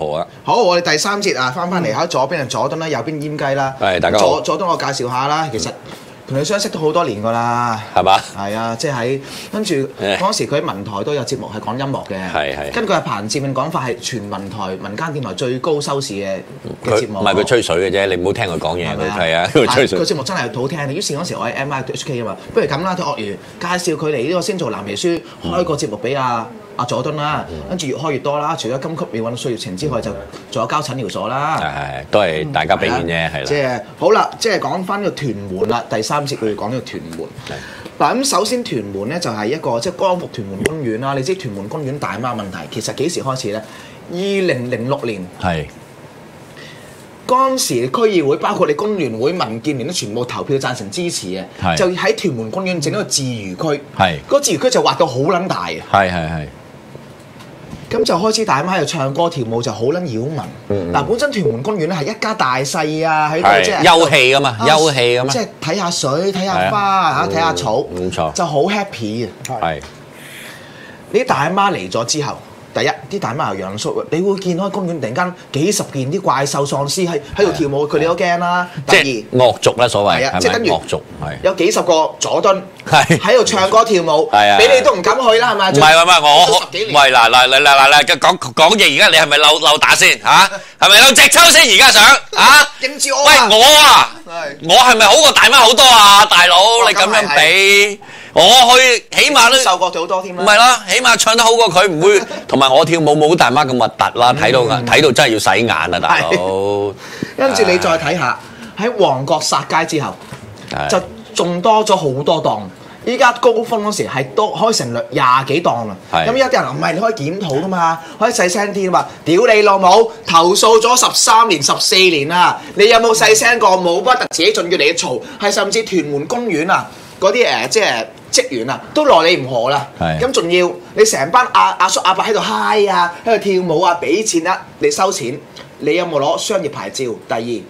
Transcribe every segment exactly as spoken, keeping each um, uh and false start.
何啊？ 好，我哋第三節啊，翻翻嚟喺左邊係佐敦啦，右邊閹雞啦。 係大家好。 佐佐敦我介紹下啦，其實同佢相識都好多年㗎啦。 係嘛？ 係啊，即係喺跟住嗰時佢喺文台都有節目係講音樂嘅。 係係。 根據阿彭志銘講法係全文台民間電台最高收視嘅嘅節目。 唔係佢吹水嘅啫，你唔好聽佢講嘢，佢係啊，佢吹水。 個節目真係好聽。於是嗰時我喺 M I H K 啊嘛，不如咁啦，鱷魚介紹佢嚟呢個先做藍皮書，開個節目俾阿阿佐敦啦，跟住越開越多啦。除咗金曲秒揾歲月情之外，就仲有交診療所啦。 係係，都係大家俾面啫，係啦。 即係好啦，即係講翻呢個屯門啦。第三節佢哋講呢個屯門。嗱咁首先屯門咧就係一個即係光復屯門公園啦。你知屯門公園大媽問題其實幾時開始咧？二零零六年。係。嗰陣時區議會包括你工聯會、民建聯都全部投票贊成支持嘅，就喺屯門公園整一個自娛區。係。嗰個自娛區就劃到好撚大嘅。係係係。咁就開始大媽又唱歌跳舞就好撚擾民。嗱，本身屯門公園咧係一家大細啊，喺度即係休憩噶嘛，休憩噶嘛。 即係睇下水、睇下花嚇、睇下草，冇錯，就好 happy 嘅。係。呢啲大媽嚟咗之後。第一，啲大媽又養縮，你會見到喺公園突然間幾十件啲怪獸喪屍喺喺度跳舞，佢哋都驚啦。第二，惡族啦所謂， 係啊，即係等於惡族， 有幾十個佐敦喺度唱歌跳舞，俾你都唔敢去啦，係咪？ 唔係唔係，我喂嗱嗱嗱嗱嗱嘅講講嘢，而家你係咪漏漏打先嚇？係咪漏直抽先？而家想嚇？ 應住我。 喂我啊，我係咪好過大媽好多啊？大佬你咁樣比？我去起碼都受過好多添啦， 唔係啦，起碼唱得好過佢，唔會同埋我跳舞冇大媽咁核突啦，睇到睇到真係要洗眼啊，大佬！ 跟住你再睇下喺旺角殺街之後，就仲多咗好多檔。依家高峰嗰時係都開成廿幾檔啦。咁依家啲人唔係你可以檢討噶嘛，可以細聲啲啊嘛。屌你老母！投訴咗十三年、十四年啦，你有冇細聲過？冇不特自己仲要嚟嘈，係甚至屯門公園啊嗰啲誒即係。職員啊，都奈你唔何啦。咁仲要你成班阿阿叔阿伯喺度嗨啊，喺度跳舞啊，俾錢啊，你收錢。你有冇攞商業牌照？第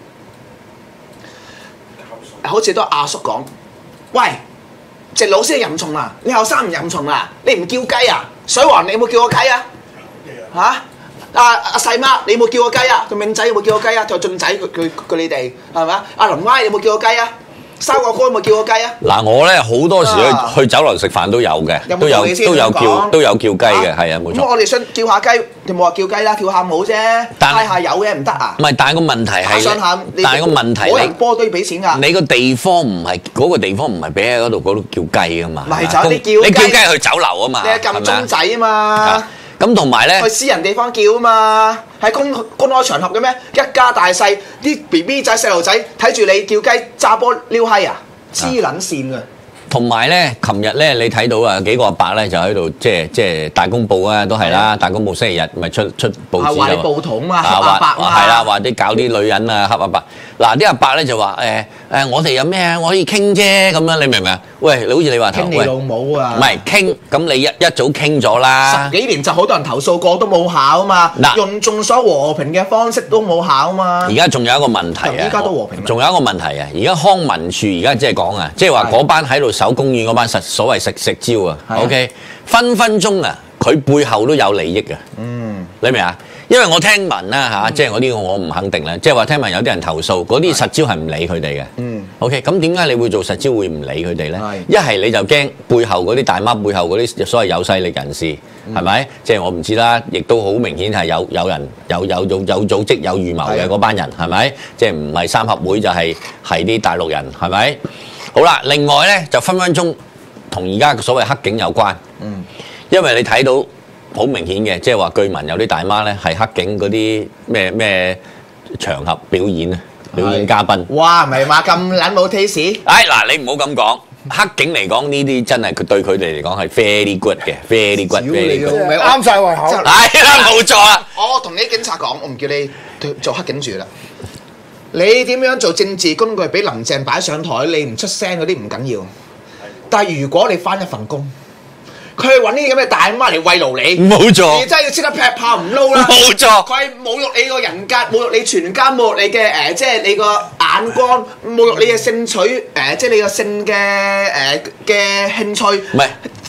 二，好似都阿叔講，喂，隻老師係淫蟲啊，你後生唔淫蟲啊？你唔叫雞啊？水王你有冇叫過雞啊？嚇？阿阿細媽你有冇叫過雞啊？佢明仔有冇叫過雞啊？仲有俊仔佢佢佢你哋係咪啊？阿林媽有冇叫過雞啊？三個哥有冇叫過雞啊？ 嗱，我咧好多時去去酒樓食飯都有嘅，都有都有叫都有叫雞嘅，係啊，冇錯。 咁我哋想叫下雞，你冇話叫雞啦，跳下舞啫，拉下油嘅唔得啊？ 唔係，但係個問題係，但係個問題你，人波都要俾錢㗎。 你個地方唔係嗰個地方唔係俾喺嗰度嗰度叫雞㗎嘛？ 唔係就你叫你叫雞去酒樓啊嘛？ 你係撳鐘仔啊嘛？ 咁同埋咧， 去私人地方叫啊嘛，喺公公開場合嘅咩？一家大細啲 B B 仔細路仔睇住你叫雞炸波撩閪啊，黐撚線㗎！ 同埋咧，琴日咧你睇到啊幾個阿伯咧就喺度即係即係大公報啊，都係啦，大公報星期日咪出出報紙就話你報統嘛，黑阿伯係啦，話啲搞啲女人啊黑阿伯。嗱啲阿伯咧就話誒誒，我哋有咩啊？我可以傾啫咁樣，你明唔明啊？喂，你好似你話頭， 傾你老母啊！ 唔係傾，咁你一一早傾咗啦。 十幾年就好多人投訴過都冇考啊嘛。嗱，用眾所和平嘅方式都冇考啊嘛。 而家仲有一個問題啊！ 而家都和平。 仲有一個問題啊！而家康文署而家即係講啊，即係話嗰班喺度守公園嗰班實所謂食食蕉啊 ，OK， 分分鐘啊，佢背後都有利益啊。嗯，你明啊？因為我聽聞啦嚇，即係我呢個我唔肯定啦，即係話聽聞有啲人投訴，嗰啲實招係唔理佢哋嘅。嗯，OK，咁點解你會做實招會唔理佢哋咧？一係你就驚背後嗰啲大媽背後嗰啲所謂有勢力人士係咪？即係我唔知啦，亦都好明顯係有有人有有有有組織有預謀嘅嗰班人係咪？即係唔係三合會就係係啲大陸人係咪？好啦，另外咧就分分鐘同而家所謂黑警有關。嗯，因為你睇到。好明顯嘅，即係話據聞有啲大媽咧係黑警嗰啲咩咩場合表演啊，表演嘉賓。 哇，唔係嘛咁撚冇 taste。 哎嗱，你唔好咁講，黑警嚟講呢啲真係佢對佢哋嚟講係 very good 嘅 ，very good，very good， 啱晒胃口。 係啦，冇錯啦。 我同啲警察講，我唔叫你做黑警住啦。你點樣做政治工具俾林鄭擺上台？你唔出聲嗰啲唔緊要，但係如果你返一份工。佢係揾啲咁嘅大媽嚟慰勞你， 冇錯。 你真係要識得劈炮唔撈啦， 冇錯。 佢係侮辱你個人格，侮辱你全家，侮辱你嘅誒，即係你個眼光，侮辱你嘅性取誒，即係你個性嘅誒嘅興趣。 唔係，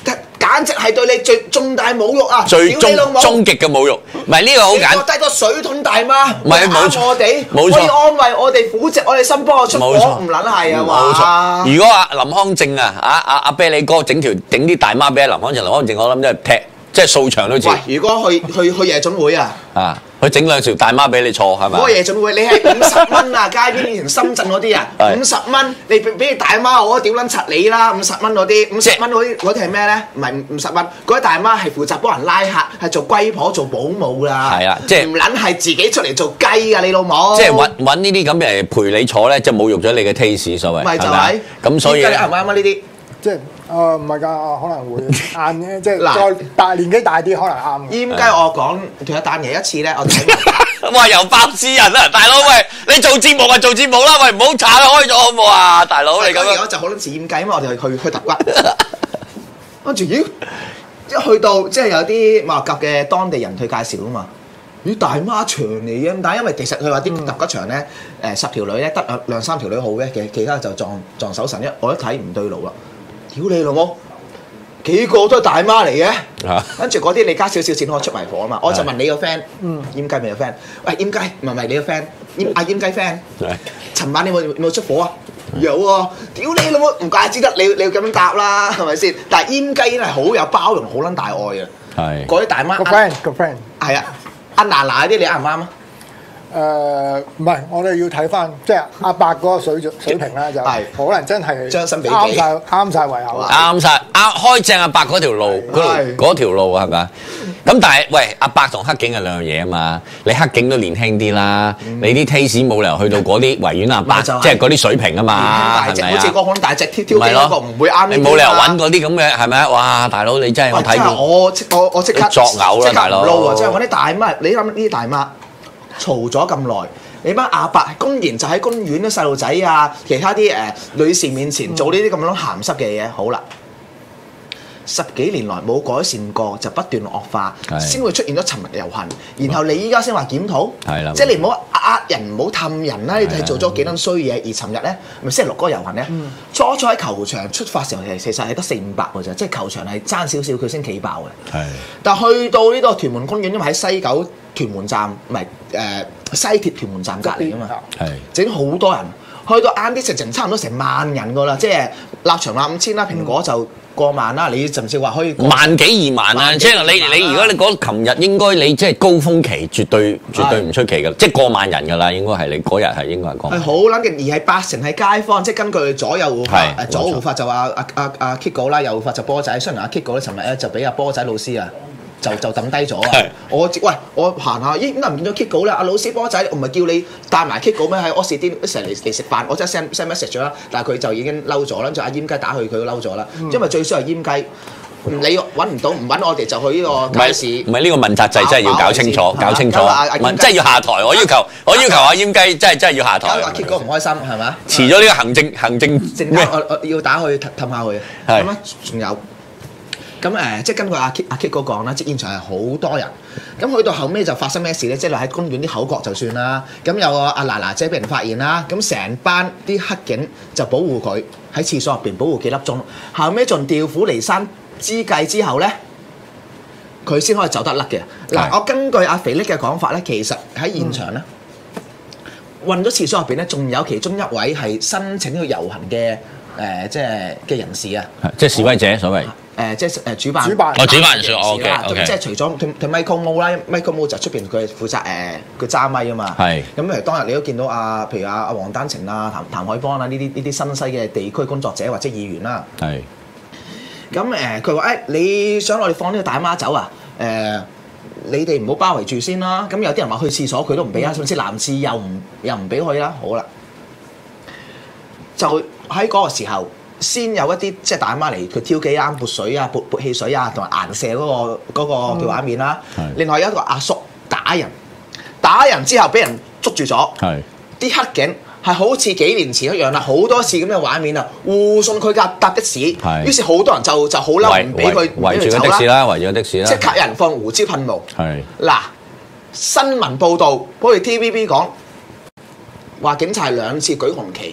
簡直係對你最重大侮辱啊！ 最終屌你老母終極嘅侮辱，唔係呢個好你簡覺得個水桶大媽唔係冇錯啱我哋， 冇錯可以安慰我哋撫藉我哋心，幫我出火， 冇錯唔撚係啊冇錯。 嘛！ 如果阿林康正啊，啊啊阿啤梨哥整條整啲大媽俾阿林康正，林康正我諗真係踢，即係掃場都似。 喂，如果去去去夜總會啊， 啊，佢整兩條大媽俾你坐係咪？ 嗰個夜總會你係五十蚊啊，街邊以前深圳嗰啲啊， 係五十蚊你俾俾你大媽我屌撚柒你啦，五十蚊嗰啲，五十蚊嗰啲嗰啲係咩咧？唔係五十蚊，嗰啲大媽係負責幫人拉客，係做龜婆做保姆啦。 係啊即係唔撚係自己出嚟做雞啊！你老母， 即係揾揾呢啲咁嘅陪你坐咧，即係侮辱咗你嘅 taste 所謂。 咪就係咪啊係咁，所以點解你啱唔啱啊？呢啲即係誒唔係㗎，可能會啱嘅，即係嗱再大年紀大啲可能啱嘅。 煙雞我講同一單嘢一次咧，我睇哇！又爆私人啊，大佬喂，你做節目就做節目啦，喂，唔好岔開咗好唔好啊，大佬你咁樣。 嗰就好撚似煙雞，因為我哋去去揼骨，跟住咦一去到即係有啲馬六甲嘅當地人去介紹啊嘛。咦大媽場嚟嘅，但係因為其實佢話啲揼骨場咧，誒十條女咧得兩兩三條女好嘅，其其他就撞撞手神一，我一睇唔對路啦，屌你老母！幾個都係大媽嚟嘅，跟住嗰啲你加少少錢可以出埋貨啊嘛，我就問你個 friend，煙雞咪有 friend，喂煙雞唔係唔係你個 friend，煙阿煙雞 friend，尋晚你有冇有冇出貨啊？有喎，屌你老母唔怪之得你你要咁樣答啦，係咪先？但係煙雞已經係好有包容、好撚大愛嘅， 係嗰啲大媽個 friend 個 friend 係啊，阿娜娜嗰啲你啱唔啱啊？ 誒唔係，我哋要睇翻即係阿伯嗰個水準水平咧，就係可能真係將心比己啱晒啱晒胃口啦。 啱晒，啱開正阿伯嗰條路，嗰係條嗰條路係咪啊？咁但係喂，阿伯同黑警係兩樣嘢啊嘛，你黑警都年輕啲啦，你啲 taste 冇理由去到嗰啲維園阿伯， 咪就係即係嗰啲水平啊嘛， 大隻， 係咪啊？ 好似個好大隻挑挑機咪咯嗰個唔會啱呢啲你冇理由嘛揾嗰啲咁嘅係咪啊？哇，大佬你真係我哇真係睇過， 我即我我即刻你作嘔啦即刻大佬唔撈啊！即係揾啲大媽，你諗呢啲大媽嘈咗咁耐，你班阿伯公然就喺公園啲細路仔啊，其他啲誒、呃、女士面前做呢啲咁樣鹹濕嘅嘢，好啦。十幾年來冇改善過，就不斷惡化， 係先會出現咗尋日遊行。然後你依家先話檢討， 係啦即係你唔好呃人，唔好氹人啦。你係做咗幾多衰嘢？而尋日咧，咪星期六嗰個遊行咧，初初喺球場出發時候，其實係得四五百嘅啫，即係球場係爭少少佢先企爆嘅。 係但去到呢個屯門公園，因為喺西九屯門站，唔係誒西鐵屯門站隔離啊嘛， 係整好多人。去到晏啲，直情差唔多成萬人個啦，即係立場立五千啦，蘋果就過萬啦。你甚至話可以過萬幾二萬啊！ 萬幾即係你二萬啦你如果你講琴日應該你即係高峰期，絕對絕對唔出奇㗎，即係過萬人㗎啦，應該係你嗰日係應該係過萬係好撚勁，而係八成係街坊，即係根據左右護法， 係誒左護法就話阿阿阿 Kiko 啦，右護法就波仔。雖然阿 Kiko 咧，尋日咧就俾阿波仔老師啊。就就抌低咗啊係！ 我喂我行下，咦點解唔見咗 Kiko 咧？阿老師波仔，我唔係叫你帶埋 Kiko 咩？喺柯士甸一齊嚟嚟食飯，我真係 send send message 咗啦。但係佢就已經嬲咗啦，跟住阿閹雞打去佢都嬲咗啦。因為最衰係閹雞，唔理揾唔到，唔揾我哋就去呢唔個街市。 係唔係呢個問責制真係要搞清楚， 搞搞搞清楚， 搞阿阿問真係要下台。我要求我要求阿閹雞真係真係要下台搞。到阿 Kiko 唔開心係咪？ 遲咗呢個行政行政咩陣間？我我要打去氹下佢。 係咁啊，仲有。咁誒、呃，即係根據阿 K 阿 K 哥講啦，即係現場係好多人。咁去到後尾就發生咩事咧？即係喺公園啲口角就算啦。咁有個阿娜娜姐俾人發現啦，咁成班啲黑警就保護佢喺廁所入邊保護幾粒鐘。後尾仲調虎離山之計之後咧，佢先可以走得甩嘅。嗱，我根據阿肥力嘅講法咧，其實喺現場咧，運咗廁所入邊咧，仲有其中一位係申請呢個遊行嘅誒、呃，即係嘅人士啊。 即係示威者所謂。 誒即係誒主辦， 主辦哦主辦人士嘅 ，OK， 啦 OK 咁即係除咗佢佢 Michael Mo 啦，Michael Mo 就出邊佢係負責誒佢揸咪啊嘛。 係咁譬如當日你都見到啊，譬如阿阿黃丹晴啊、譚譚海邦啊呢啲呢啲新西嘅地區工作者或者議員啦。 係。 咁誒佢話誒你想我哋放呢個大媽走啊？誒、你哋唔好包圍住先啦。咁有啲人話去廁所佢都唔俾啊，甚至男廁又唔又唔俾去啦。好啦，就喺嗰個時候。先有一啲即係大媽嚟，佢挑機啊、撥水啊、撥撥汽水啊，同埋顏射嗰、嗰個嗰、嗰個叫畫面啦。 嗯、 另外有一個阿叔打人，打人之後俾人捉住咗。 係啲黑警係好似幾年前一樣啦，好多次咁嘅畫面啊，護送佢架搭的士。 係。 於是好多人就就好嬲，唔俾佢圍住個的士啦，圍住個的士啦。 即刻有人放胡椒噴霧。 係。 嗱，新聞報導，好似 T V B 講話警察兩次舉紅旗。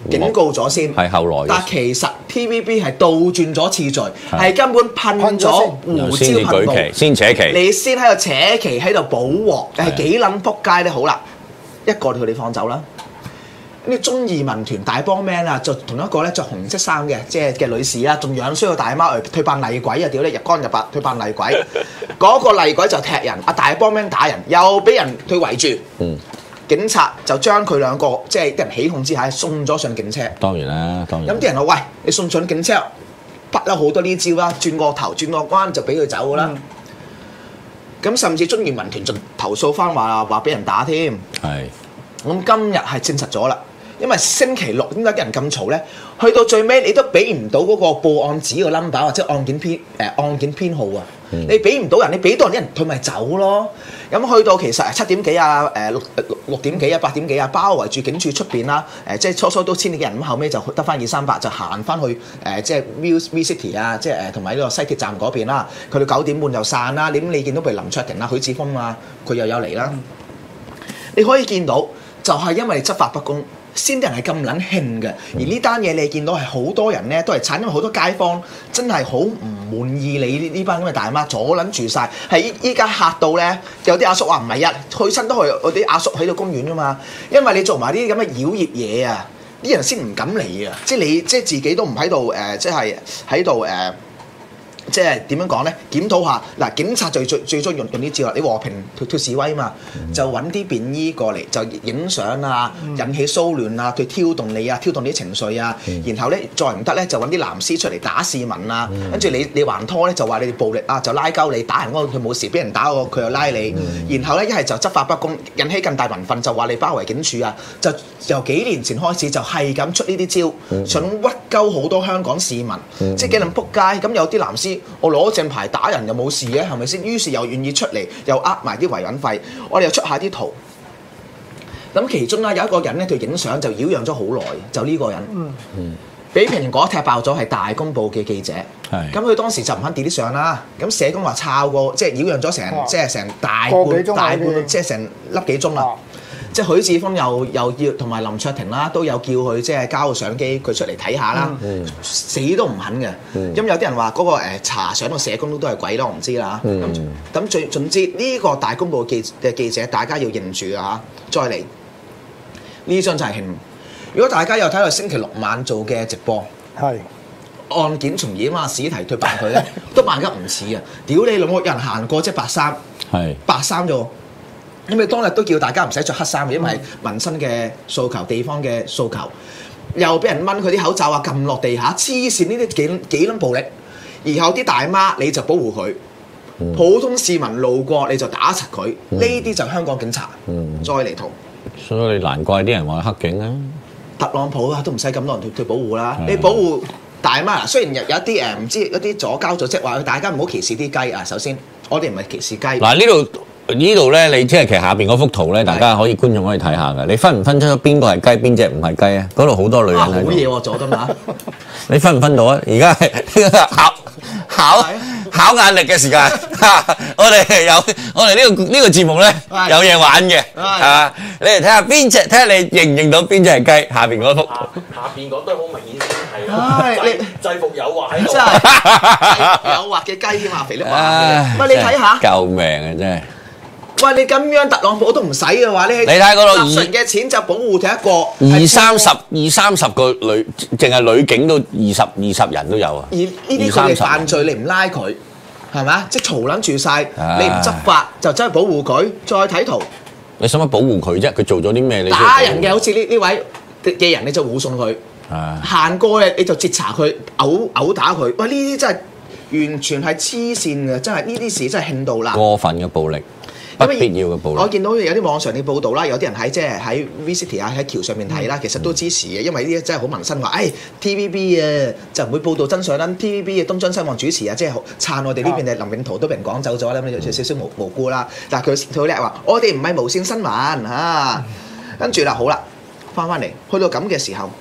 警告咗先， 係後來。 但其實 T V B 係倒轉咗次序，係根本噴咗胡椒先至舉噴霧， 旗，先扯旗， 你先喺度扯旗喺度補鑊，係幾撚撲街咧？好啦，一個佢哋放走啦。呢中義民團大幫 man 啊，就同一個咧着紅色衫嘅，即係嘅女士啊，仲樣衰個大媽嚟退扮厲鬼啊！屌你入干入白退扮厲鬼，嗰個厲鬼就踢人，阿大幫 man 打人，又俾人退圍住。嗯，警察就將佢兩個即係啲人起哄之下送咗上警車。 當然啦，當然。 咁啲人話：喂，你送上警車，不嬲好多呢招啦，轉個頭轉個關就俾佢走噶啦。咁、嗯、甚至中義民團仲投訴翻話話俾人打添。係。咁今日係證實咗啦。因為星期六點解啲人咁嘈咧？去到最尾你都俾唔到嗰個報案紙個 number 或者案件編誒、呃、案件編號啊！嗯、你俾唔到人，你俾到人啲人佢咪走咯？咁去到其實七點幾啊誒六六六點幾啊八點幾啊，包圍住警署出邊啦誒，即係初初都千幾人，咁後尾就得翻二三百，就行翻去誒、呃、即係 V V City 啊，即係誒同埋呢個西鐵站嗰邊啦。佢到九點半就散啦。點你見到譬如林卓廷啊、許智峰啊，佢又有嚟啦。嗯、你可以見到就係因為執法不公。先啲人係咁撚興嘅，而呢單嘢你見到係好多人咧都係慘，因為好多街坊真係好唔滿意你呢呢班咁嘅大媽阻撚住晒。係依家嚇到咧，有啲阿叔話唔係啊，去親都去，我啲阿叔喺度公園㗎嘛，因為你做埋啲咁嘅妖孽嘢啊，啲人先唔敢嚟啊，即係你即係自己都唔喺度誒，即係喺度誒。即係點樣講咧？檢討下嗱，警察最最最中意用用呢招啦。你和平脱脱示威嘛，嗯、就揾啲便衣過嚟，就影相啊，嗯、引起騷亂啊，去挑動你啊，挑動你啲情緒啊。嗯、然後咧，再唔得咧，就揾啲藍絲出嚟打市民啊。跟住、嗯、你你還拖咧，就話你哋暴力啊，就拉鳩你，打人嗰個佢冇事，俾人打我佢又拉你。嗯、然後咧，一係就執法不公，引起更大民憤，就話你包圍警署啊。就由幾年前開始就係咁出呢啲招，嗯、想屈鳩好多香港市民，嗯、即係幾撚仆街。咁有啲藍絲。我攞正牌打人又冇事嘅，係咪先？於是又願意出嚟，又呃埋啲維穩費，我哋又出下啲圖。咁其中咧有一個人咧，佢影相就擾攘咗好耐，就呢個人，嗯，俾蘋果踢爆咗係大公報嘅記者，係是。咁佢當時就唔肯 delete 啲相啦。咁社工話抄過，即係擾攘咗成，啊、即係成大半大半，即係成粒幾鐘啦。啊即係許智峰又又要同埋林卓廷啦，都有叫佢即係交個相機佢出嚟睇下啦，嗯、死都唔肯嘅。咁、嗯、有啲人話嗰、嗰個、呃、查相個社工都都係鬼咯，我唔知啦。咁咁最總之呢、呢個大公報記嘅記者，大家要認住啊！再嚟呢張就係慶。如果大家有睇到星期六晚做嘅直播，係是案件重演嘛，史提退扮佢咧，都扮得唔似啊！屌你老母，有人行過即係白衫，係是白衫啫喎。因為當日都叫大家唔使着黑衫嘅，因為係民生嘅訴求、地方嘅訴求，又俾人掹佢啲口罩啊，撳落地下，黐線呢啲幾幾撚暴力。然後啲大媽你就保護佢，嗯、普通市民路過你就打柒佢，呢啲、嗯、就香港警察，嗯、再嚟圖。 所以你難怪啲人話黑警啊， 特朗普啊都唔使咁多人去保護啦，的你保護大媽。雖然有有一啲誒唔知一啲左膠組織話大家唔好歧視啲雞啊，首先我哋唔係歧視雞。嗱呢度。呢度咧，你即係其實下邊嗰幅圖咧，大家可以觀眾可以睇下嘅。你分唔分出邊個係雞，邊隻唔係雞啊？嗰度好多女人喺度。好嘢喎，佐敦啊！你分唔分到啊？而家係考考考眼力嘅時間。我哋有我哋呢個呢個節目咧有嘢玩嘅，係嘛？你嚟睇下邊隻，睇下你認唔認到邊隻係雞？下邊嗰幅圖。下邊嗰堆好明顯先係制制服誘惑喺度。真係誘惑嘅雞添啊！肥碌話。喂，你睇下。救命啊！真係。喂，你咁樣特朗普都唔使嘅話，你你睇嗰度納稅嘅錢就保護佢一個二三十二三十個女，淨係女警都二十二十人都有啊！而呢啲佢哋犯罪，你唔拉佢係咪？即係嘈撚住晒，你唔執法就真係保護佢。再睇圖，你使乜保護佢啫？佢做咗啲咩？你打人嘅，好似呢呢位嘅人，你就護送佢。行過嘅你就截查佢，毆毆打佢。喂，呢啲真係完全係黐線嘅，真係呢啲事真係興到啦！過分嘅暴力。不必要嘅暴力。我見到有啲網上嘅報道啦，有啲人喺即係喺 V City 啊喺橋上面睇啦，其實都支持嘅，因為呢啲真係好民生話，誒、哎、T V B 啊就唔會報導真相啦 ，T V B 嘅東張西望主持啊，即係撐我哋呢邊嘅林永圖都俾人趕走咗啦，咁有少少無無辜啦。但係佢佢叻話，我哋唔係無線新聞啊，跟住啦好啦，翻翻嚟去到咁嘅時候，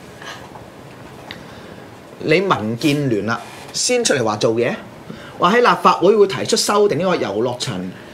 你民建聯啦先出嚟話做嘢，話喺立法會會提出修訂呢個遊樂場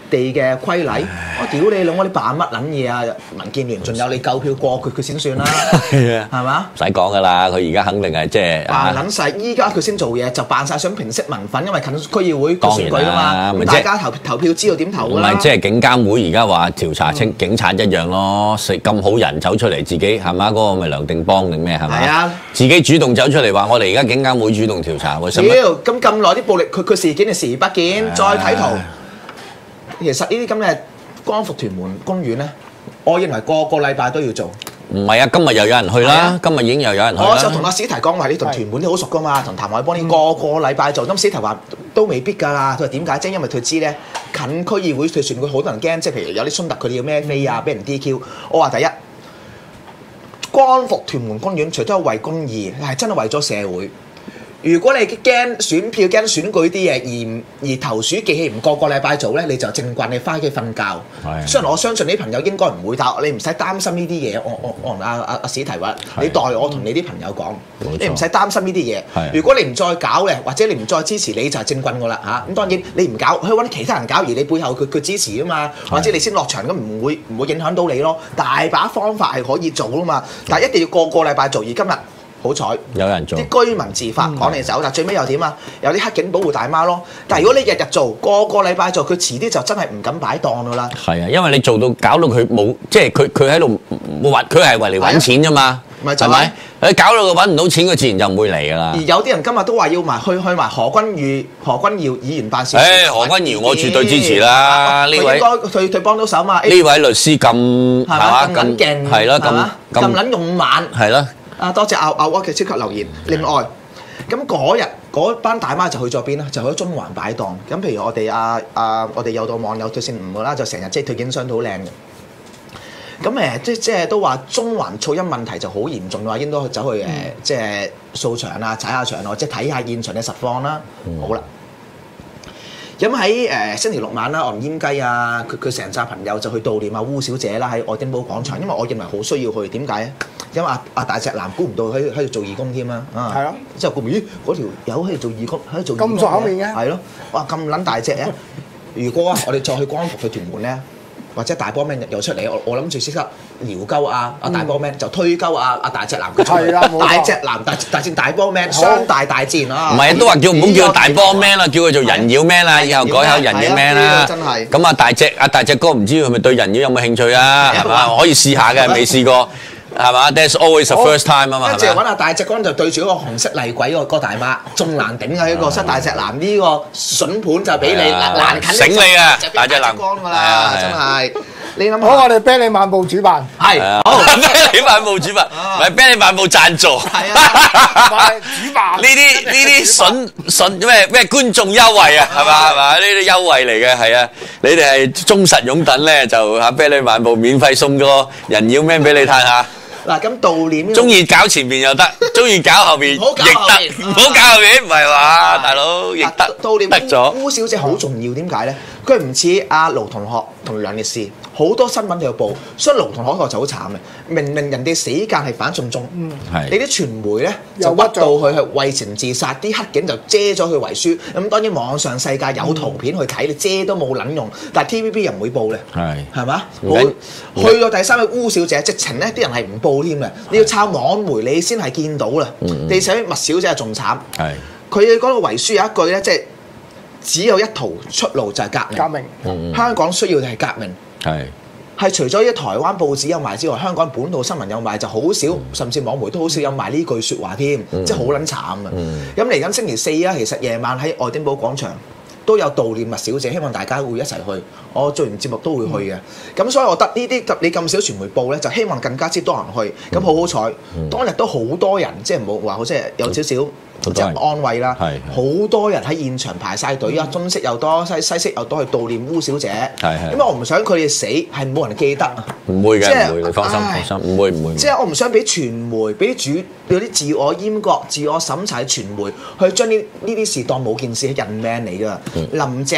地嘅規例。我屌你老母，你扮乜撚嘢啊？民建聯仲有你夠票過佢佢先算啦， 係啊， 係嘛？ 唔使講噶啦，佢而家肯定係即係扮撚晒，依家佢先做嘢就扮晒想平息民憤，因為近區議會個選舉啊嘛，咁大家投投票知道點投㗎啦。 唔係即係警監會而家話調查清警察一樣咯，食咁好人走出嚟自己係嘛？嗰個咪梁定邦定咩係咪？ 係啊， 自己主動走出嚟話我哋而家警監會主動調查，屌咁咁耐啲暴力佢佢事件係視而不見，再睇圖，其實呢啲咁嘅光復屯門公園咧，我認為個個禮拜都要做。 唔係啊，今日又有人去啦，今日已經又有人去啦。 我就同阿史提講話，你同屯門都好熟噶嘛，同譚凱邦呢個個禮拜做，咁史提話都未必㗎啦。佢話點解啫？因為佢知咧近區議會佢選舉好多人驚，即係譬如有啲衝突，佢哋要孭飛啊，俾人 D Q。我話第一，光復屯門公園除咗係為公義，係真係為咗社會。如果你驚選票驚選舉啲嘢而而投鼠忌器唔個個禮拜做咧，你就正棍你翻屋企瞓覺。係。雖然我相信你啲朋友應該唔會，但你唔使擔心呢啲嘢。我我我同阿阿阿史提話，你代我同你啲朋友講，你唔使擔心呢啲嘢。如果你唔再搞咧，或者你唔再支持，你就係正棍㗎啦嚇。咁當然你唔搞，去揾其他人搞，而你背後佢佢支持啊嘛，或者你先落場咁唔會唔會影響到你咯。大把方法係可以做啊嘛，但係一定要個個禮拜做。而今日好彩有人做， 啲居民自發趕你走，但最尾又點啊？有啲黑警保護大媽咯。但係如果你日日做，個個禮拜做，佢遲啲就真係唔敢擺檔㗎啦。 係啊，因為你做到搞到佢冇，即係佢佢喺度冇話，佢係為嚟揾錢啫嘛。 咪就係咪？佢搞到佢揾唔到錢，佢自然就唔會嚟㗎啦。 而有啲人今日都話要埋去去埋何君堯何君堯議員辦事處。 誒，何君堯我絕對支持啦，呢位佢應該佢佢幫到手嘛。 呢位律師咁係嘛咁勁， 係咯咁咁撚勇猛。 係咯。 啊！多謝阿阿沃嘅超級留言。另外，咁嗰日嗰班大媽就去咗邊啦？就去咗中環擺檔。咁譬如我哋阿阿我哋有個網友佢姓吳啦，就成日即係佢影相都好靚嘅。咁誒，即即係都話中環噪音問題就好嚴重嘅話，應該走去誒、嗯、即係掃場啊、踩下場咯，即係睇下現場嘅實況啦。嗯、好啦。咁喺誒星期六晚啦，我同煙雞啊，佢佢成紮朋友就去悼念阿烏小姐啦，喺愛丁堡廣場。因為我認為好需要去，點解咧？因為阿阿大隻男估唔到喺喺度做義工添啊！啊，係啊，之後估唔咦嗰條友喺度做義工，喺度做義工咁熟口面嘅， 係咯，哇咁撚大隻啊！如果啊，我哋再去光復去屯門咧，或者大波 man 又出嚟，我我諗住即刻撩鳩啊阿大波 man 就推鳩啊阿大隻男嘅出嚟，大隻男大大戰大波 man 雙大大戰啊！ 唔係都話叫唔好叫大波 man 啦，叫佢做人妖 man 啦，以後改口人妖 man 啦。 真係。 咁啊大隻阿大隻哥唔知佢咪對人妖有冇興趣啊？係嘛，可以試下嘅，未試過。係嘛 ？That's always the first time 啊嘛。 跟住揾阿大隻哥就對住嗰個紅色厲鬼嗰個大媽，仲難頂啊！呢個失大隻男呢個筍盤就俾你難近醒你啊！大隻男光㗎啦，真係。你諗好，我哋啤梨漫步主辦係好啤梨漫步主辦，唔係啤梨漫步贊助。 係啊，主辦呢啲呢啲筍筍咩咩觀眾優惠啊，係嘛係嘛？呢啲優惠嚟嘅係啊！你哋係忠實擁躉咧，就嚇啤梨漫步免費送個人妖 man 俾你睇下。 嗱咁悼念， 中意搞前面又得，中意搞後邊亦得，唔好搞後邊，唔係話大佬亦得悼念得咗。 烏小姐好重要，點解咧？佢唔似阿盧同學同梁烈士，好多新聞都有報，所以盧同學個就好慘嘅。明明人哋死間係反送中，嗯、你啲傳媒咧就屈到佢係為情自殺，啲黑警就遮咗佢遺書。咁當然網上世界有圖片去睇，你遮都冇撚用。但係 T V B 又唔會報咧，係係嘛？去到第三位烏小姐，直情咧啲人係唔報添嘅，你要抄網媒你先係見到啦。嗯、你寫麥小姐仲慘，佢嗰個遺書有一句咧，即係。只有一條出路就係革命。革命，嗯、香港需要嘅係革命。係係除咗啲台灣報紙有賣之外，香港本土新聞有賣就好少，嗯、甚至網媒都好少有賣呢句説話添，嗯、即係好撚慘啊！咁嚟緊星期四啊，其實夜晚喺愛丁堡廣場都有悼念麥小姐，希望大家會一齊去。我做完節目都會去嘅。咁、嗯、所以我覺得呢啲你咁少傳媒報咧，就希望更加之多人去。咁好好彩，嗯、當日都好多人，即係冇話好即係有少少。即係安慰啦，好多人喺現場排晒隊啊，中式又多，西西式又多去悼念烏小姐。係因為我唔想佢哋死，係冇人記得啊。唔會嘅，唔會，你放心，放心，唔會唔會。 即係我唔想俾傳媒、俾啲主、有啲自我閹割、自我審查嘅傳媒，去將呢呢啲事當冇件事，係人命嚟㗎。林鄭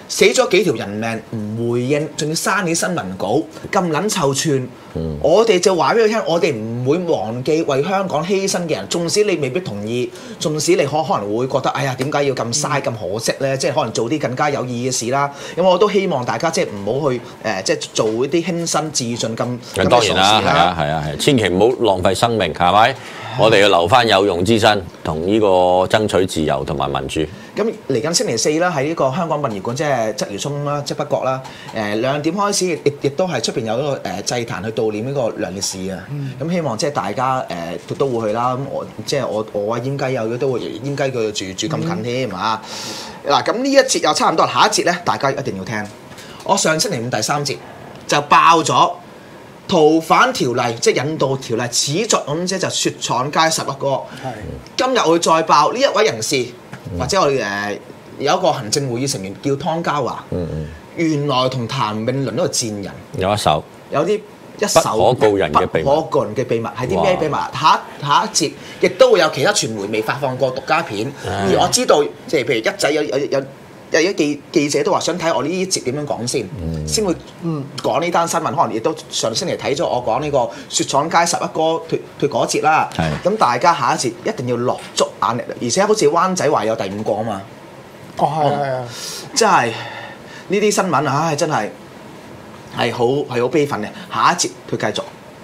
死咗幾條人命唔回應，仲要刪你新聞稿，咁撚臭串。嗯、我哋就話俾佢聽，我哋唔會忘記為香港犧牲嘅人，縱使你未必同意，縱使你可可能會覺得，哎呀點解要咁嘥咁可惜咧？即係可能做啲更加有意義嘅事啦。咁我都希望大家即係唔好去誒、呃，即係做一啲輕身自盡咁咁當然啦，係啊係啊係，千祈唔好浪費生命，係咪？我哋要留翻有用之身，同呢個爭取自由同埋民主。 咁嚟緊星期四啦，喺呢個香港殯儀館，即係鰂魚涌啦，即係北角啦。誒、呃、兩點開始，亦亦都係出邊有一個誒、呃、祭壇去悼念呢個梁烈士啊。咁、嗯、希望即係大家誒、呃、都會去啦。咁我即係我我啊煙雞有都會煙雞佢住住咁近添啊。嗱咁呢一節又差唔多，下一節咧大家一定要聽。我上星期五第三節就爆咗逃犯條例，即係引渡條例始作俑者就雪廠街十一哥。係今日我會再爆呢一位人士。或者我哋誒有一個行政會議成員叫湯家驊，嗯嗯、原來同譚詠麟都係賤人，有一手，有啲一手不可告人嘅秘密， 不可告人嘅秘密係啲咩秘密？下下一節亦都會有其他傳媒未發放過獨家片，唉而我知道即係譬如一仔有有有有啲記記者都話想睇我呢一節點樣講先，先、嗯、會嗯講呢單新聞，可能亦都上星期睇咗我講呢個雪廠街十一哥脱脱嗰節啦，咁是大家下一節一定要落足眼力，而且好似灣仔話有第五個啊嘛， 哦係係啊， 真係呢啲新聞唉真係係好係好悲憤嘅，下一節佢繼續。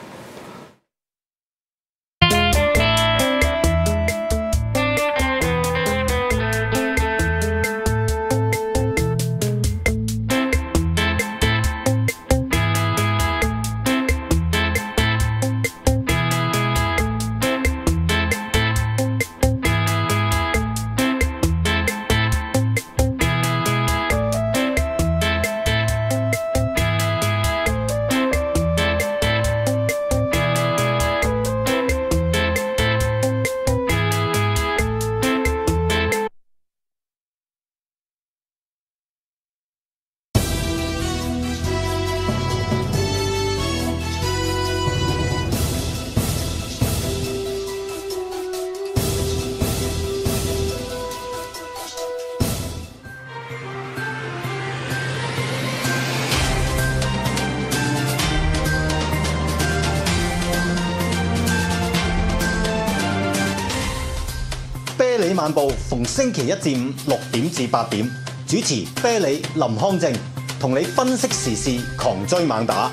啤梨漫步逢星期一至五六點至八點，主持啤梨林康正，同你分析時事，狂追猛打。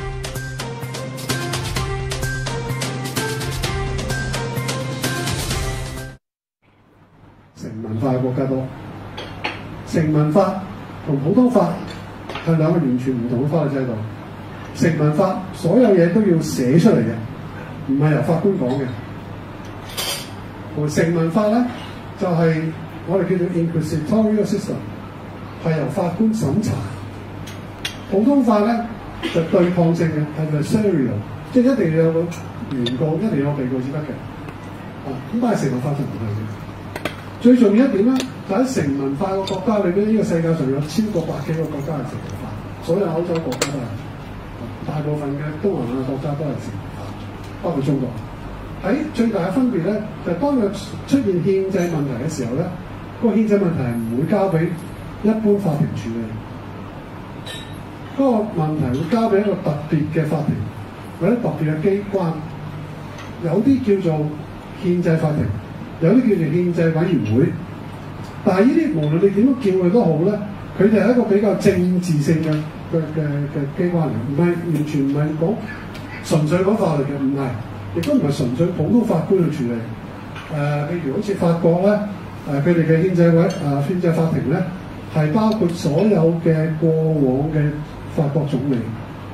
成文化嘅國家多，成文法同普通法係兩個完全唔同嘅法律制度。成文法所有嘢都要寫出嚟嘅，唔係由法官講嘅。同成文法咧，就係、是、我哋叫做 inquisitorial system， 係由法官審查。普通法咧就對抗性嘅，係 adversarial， 即係一定要有個原告，一定要有被告先得嘅。啊，咁但係成文法就唔係嘅。最重要一點咧，就喺、是、成文化嘅國家裏邊，呢、這個世界上有超過百幾個國家係成文法，所有歐洲國家都係，大部分嘅東南亞國家都係成文法，包括中國。喺最大嘅分別咧，就係、當佢出現憲制問題嘅時候咧，嗰、那個憲制問題係唔會交俾一般法庭處理，嗰、那個問題會交俾一個特別嘅法庭或者特別嘅機關，有啲叫做憲制法庭，有啲叫做憲制委員會。但係呢啲無論你點樣叫佢都好咧，佢哋係一個比較政治性嘅嘅嘅嘅機關嚟，唔係完全唔係講純粹講法律嘅，唔係。亦都唔係純粹普通法官去處理，誒、呃，譬如好似法國咧，誒佢哋嘅憲制委誒憲制法庭咧，係包括所有嘅過往嘅法國總理，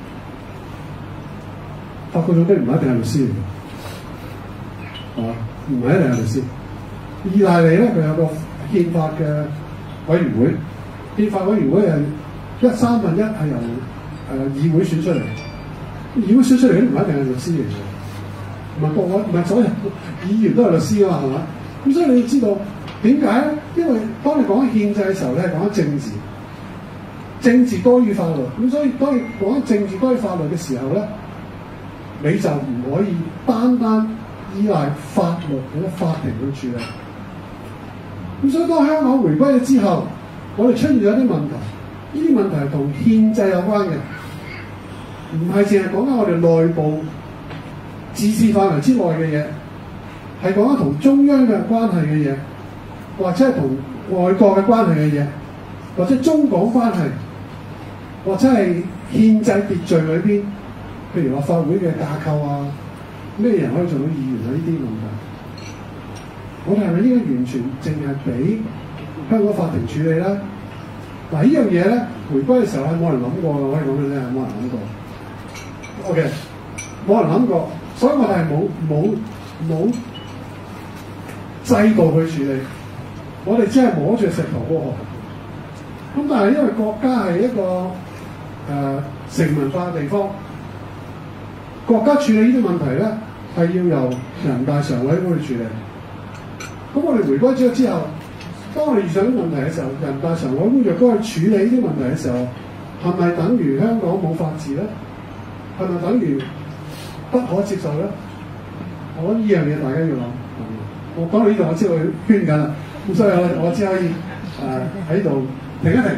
法國總理唔係一定係律師嚟嘅，啊，唔係一定係律師。意大利咧，佢有個憲法嘅委員會，憲法委員會係一三分一係由誒、呃、議會選出嚟，議會選出嚟都唔係一定係律師嚟嘅。唔係個個唔係所有議員都係律師啊嘛，係嘛？咁所以你要知道點解咧？因為當你講緊憲制嘅時候咧，係講緊政治，政治多於法律。咁所以當你講緊政治多於法律嘅時候咧，你就唔可以單單依賴法律或者法庭去處理。咁所以當香港回歸咗之後，我哋出現咗啲問題， 呢啲問題係同憲制有關嘅，唔係淨係講緊我哋內部自治範圍之內嘅嘢，係講緊同中央嘅關係嘅嘢，或者係同外國嘅關係嘅嘢，或者中港關係，或者係憲制秩序裏邊，譬如立法會嘅架構啊，咩人可以做到議員啊？呢啲問題，我哋係咪應該完全淨係俾香港法庭處理咧？嗱，呢樣嘢咧，回歸嘅時候係冇人諗過嘅，可以講俾你聽，冇人諗過。OK，冇人諗過，所以我哋係冇冇冇制度去處理，我哋只係摸住石頭過河。咁但係因為國家係一個誒、呃、成文化嘅地方，國家處理呢啲問題咧係要由人大常委會去處理。咁我哋回歸咗之後，當我哋遇上啲問題嘅時候，人大常委會若果去處理呢啲問題嘅時候，係咪等於香港冇法治咧？係咪等於不可接受咧？我覺得呢樣嘢大家要諗。我講到呢度，我知道佢圈緊啦，咁所以我我只可以誒喺度停一停。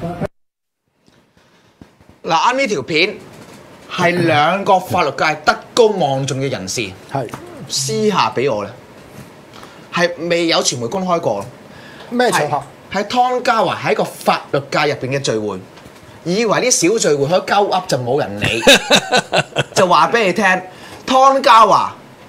嗱，啱呢條片係兩個法律界德高望重嘅人士係私下俾我嘅，係未有傳媒公開過。 咩場合？ 喺湯家驊喺一個法律界入邊嘅聚會，以為啲小聚會可以鳩噏就冇人理，就話俾你聽，湯家驊，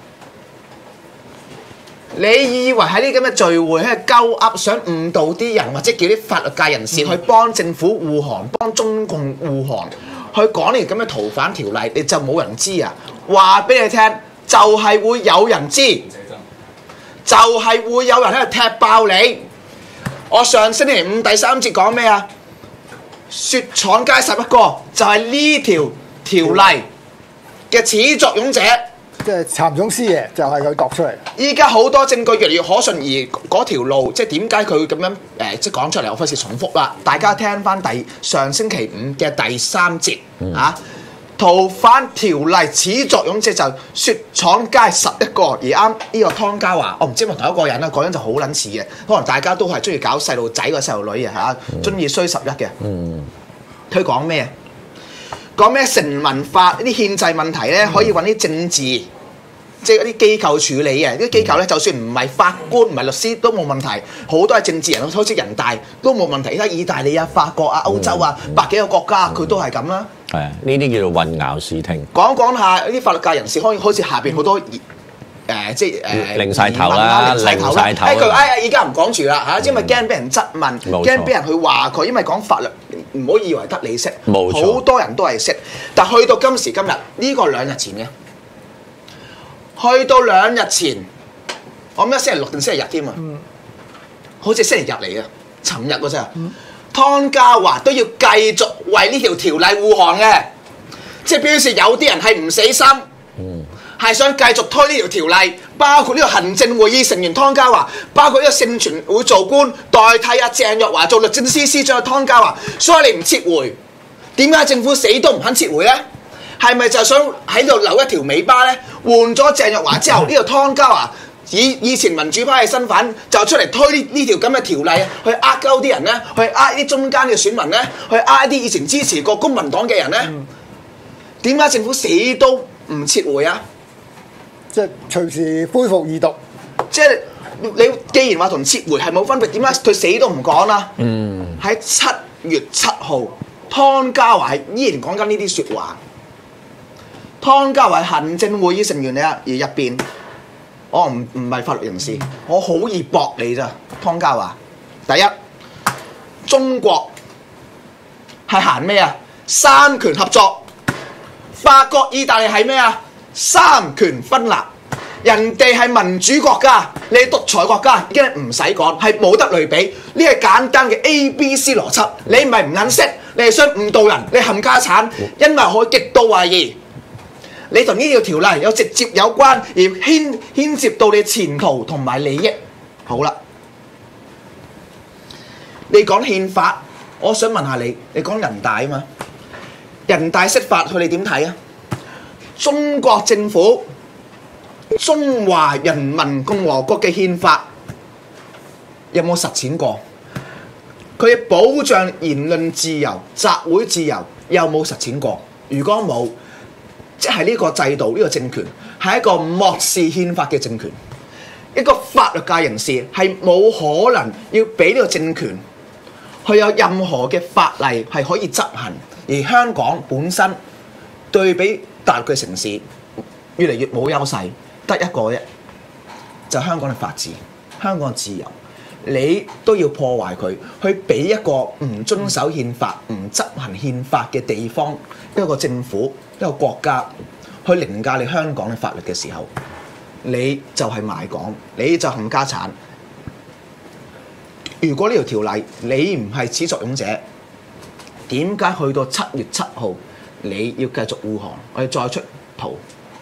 你以為喺啲咁嘅聚會喺度鳩噏，想誤導啲人，或者叫啲法律界人士去幫政府護航、幫中共護航，去講呢條咁嘅逃犯條例，你就冇人知啊？話俾你聽，就係會有人知，就係會有人喺度踢爆你。我上星期五第三節講咩啊？雪廠街十一個就係呢條條例嘅始作俑者， 即係譚總師爺就係佢度出嚟。 依家好多證據越嚟越可信，而嗰條路即係點解佢咁樣誒、呃、即係講出嚟，我費事重複啦。大家聽翻第上星期五嘅第三節、嗯、啊，逃犯條例始作俑者就雪廠街十一個，而啱呢個湯家驊，我唔知係咪同一個人啦，嗰人就好撚似嘅，可能大家都係中意搞細路仔個細路女嘅嚇，中意衰十一嘅。佢講咩？講咩成文法呢啲憲制問題咧，可以揾啲政治，即係嗰啲機構處理嘅。啲機構咧，就算唔係法官、唔係律師都冇問題，好多係政治人，好似人大都冇問題。而家意大利啊、法國啊、歐洲啊，百幾個國家佢都係咁啦。 係啊，呢啲叫做混淆視聽。 講講下啲法律界人士，可以好似下邊好多誒、呃，即係誒， 擰晒頭啦，擰晒頭。 誒佢哎呀，而家唔講住啦嚇，因為驚俾人質問，驚俾人去話佢，因為講法律唔好以為得你識，好多人都係識。但去到今時今日，呢、呢個兩日前嘅，去到兩日前，我諗星期六定星期日添啊，嗯、好似星期日嚟嘅，尋日嗰陣。嗯湯家驊都要繼續為呢條條例護航嘅，即係表示有啲人係唔死心，係、嗯、想繼續推呢條條例，包括呢個行政會議成員湯家驊，包括呢個聖傳會做官代替阿鄭若驊做律政司司長嘅湯家驊，所以你唔撤回，點解政府死都唔肯撤回呢？係咪就想喺度留一條尾巴呢？換咗鄭若驊之後，呢、呢個湯家驊以以前民主派嘅身份就出嚟推呢呢條咁嘅條例，去呃鳩啲人咧，去呃啲中間嘅選民咧，去呃啲以前支持過公民黨嘅人咧。點解、嗯、政府死都唔撤回啊？ 即係隨時恢復二讀。 即係你既然話同撤回係冇分別，點解佢死都唔講啦？嗯。喺七月七號，湯家驊係依然講緊呢啲説話。湯家驊係行政會議成員嚟啊，而入邊。我唔唔係法律人士，我好易駁你咋，湯家驊。第一，中國係行咩啊？三權合作。法國、意大利係咩啊？三權分立。人哋係民主國家，你係獨裁國家，已經唔使講，係冇得類比。呢係簡單嘅 A B C 邏輯。你唔係唔肯識，你係想誤導人，你冚家產，因為我極度懷疑。你同呢條條例有直接有關，而牽牽涉到你前途同埋利益。好啦，你講憲法，我想問下你，你講人大啊嘛？人大釋法，佢哋點睇啊？中國政府中華人民共和國嘅憲法有冇實踐過？ 佢保障言論自由、集會自由，有冇實踐過？如果冇，即係呢個制度、呢、呢個政權係一個漠視憲法嘅政權。一個法律界人士係冇可能要俾呢個政權去有任何嘅法例係可以執行，而香港本身對比大陸嘅城市越嚟越冇優勢，得一個啫，就係香港嘅法治、香港嘅自由，你都要破壞佢，去俾一個唔遵守憲法、唔執行憲法嘅地方一個政府、一個國家去凌駕你香港嘅法律嘅時候，你就係賣港，你就冚家產。如果呢條條例你唔係始作俑者，點解去到七月七號你要繼續護航？我哋再出圖。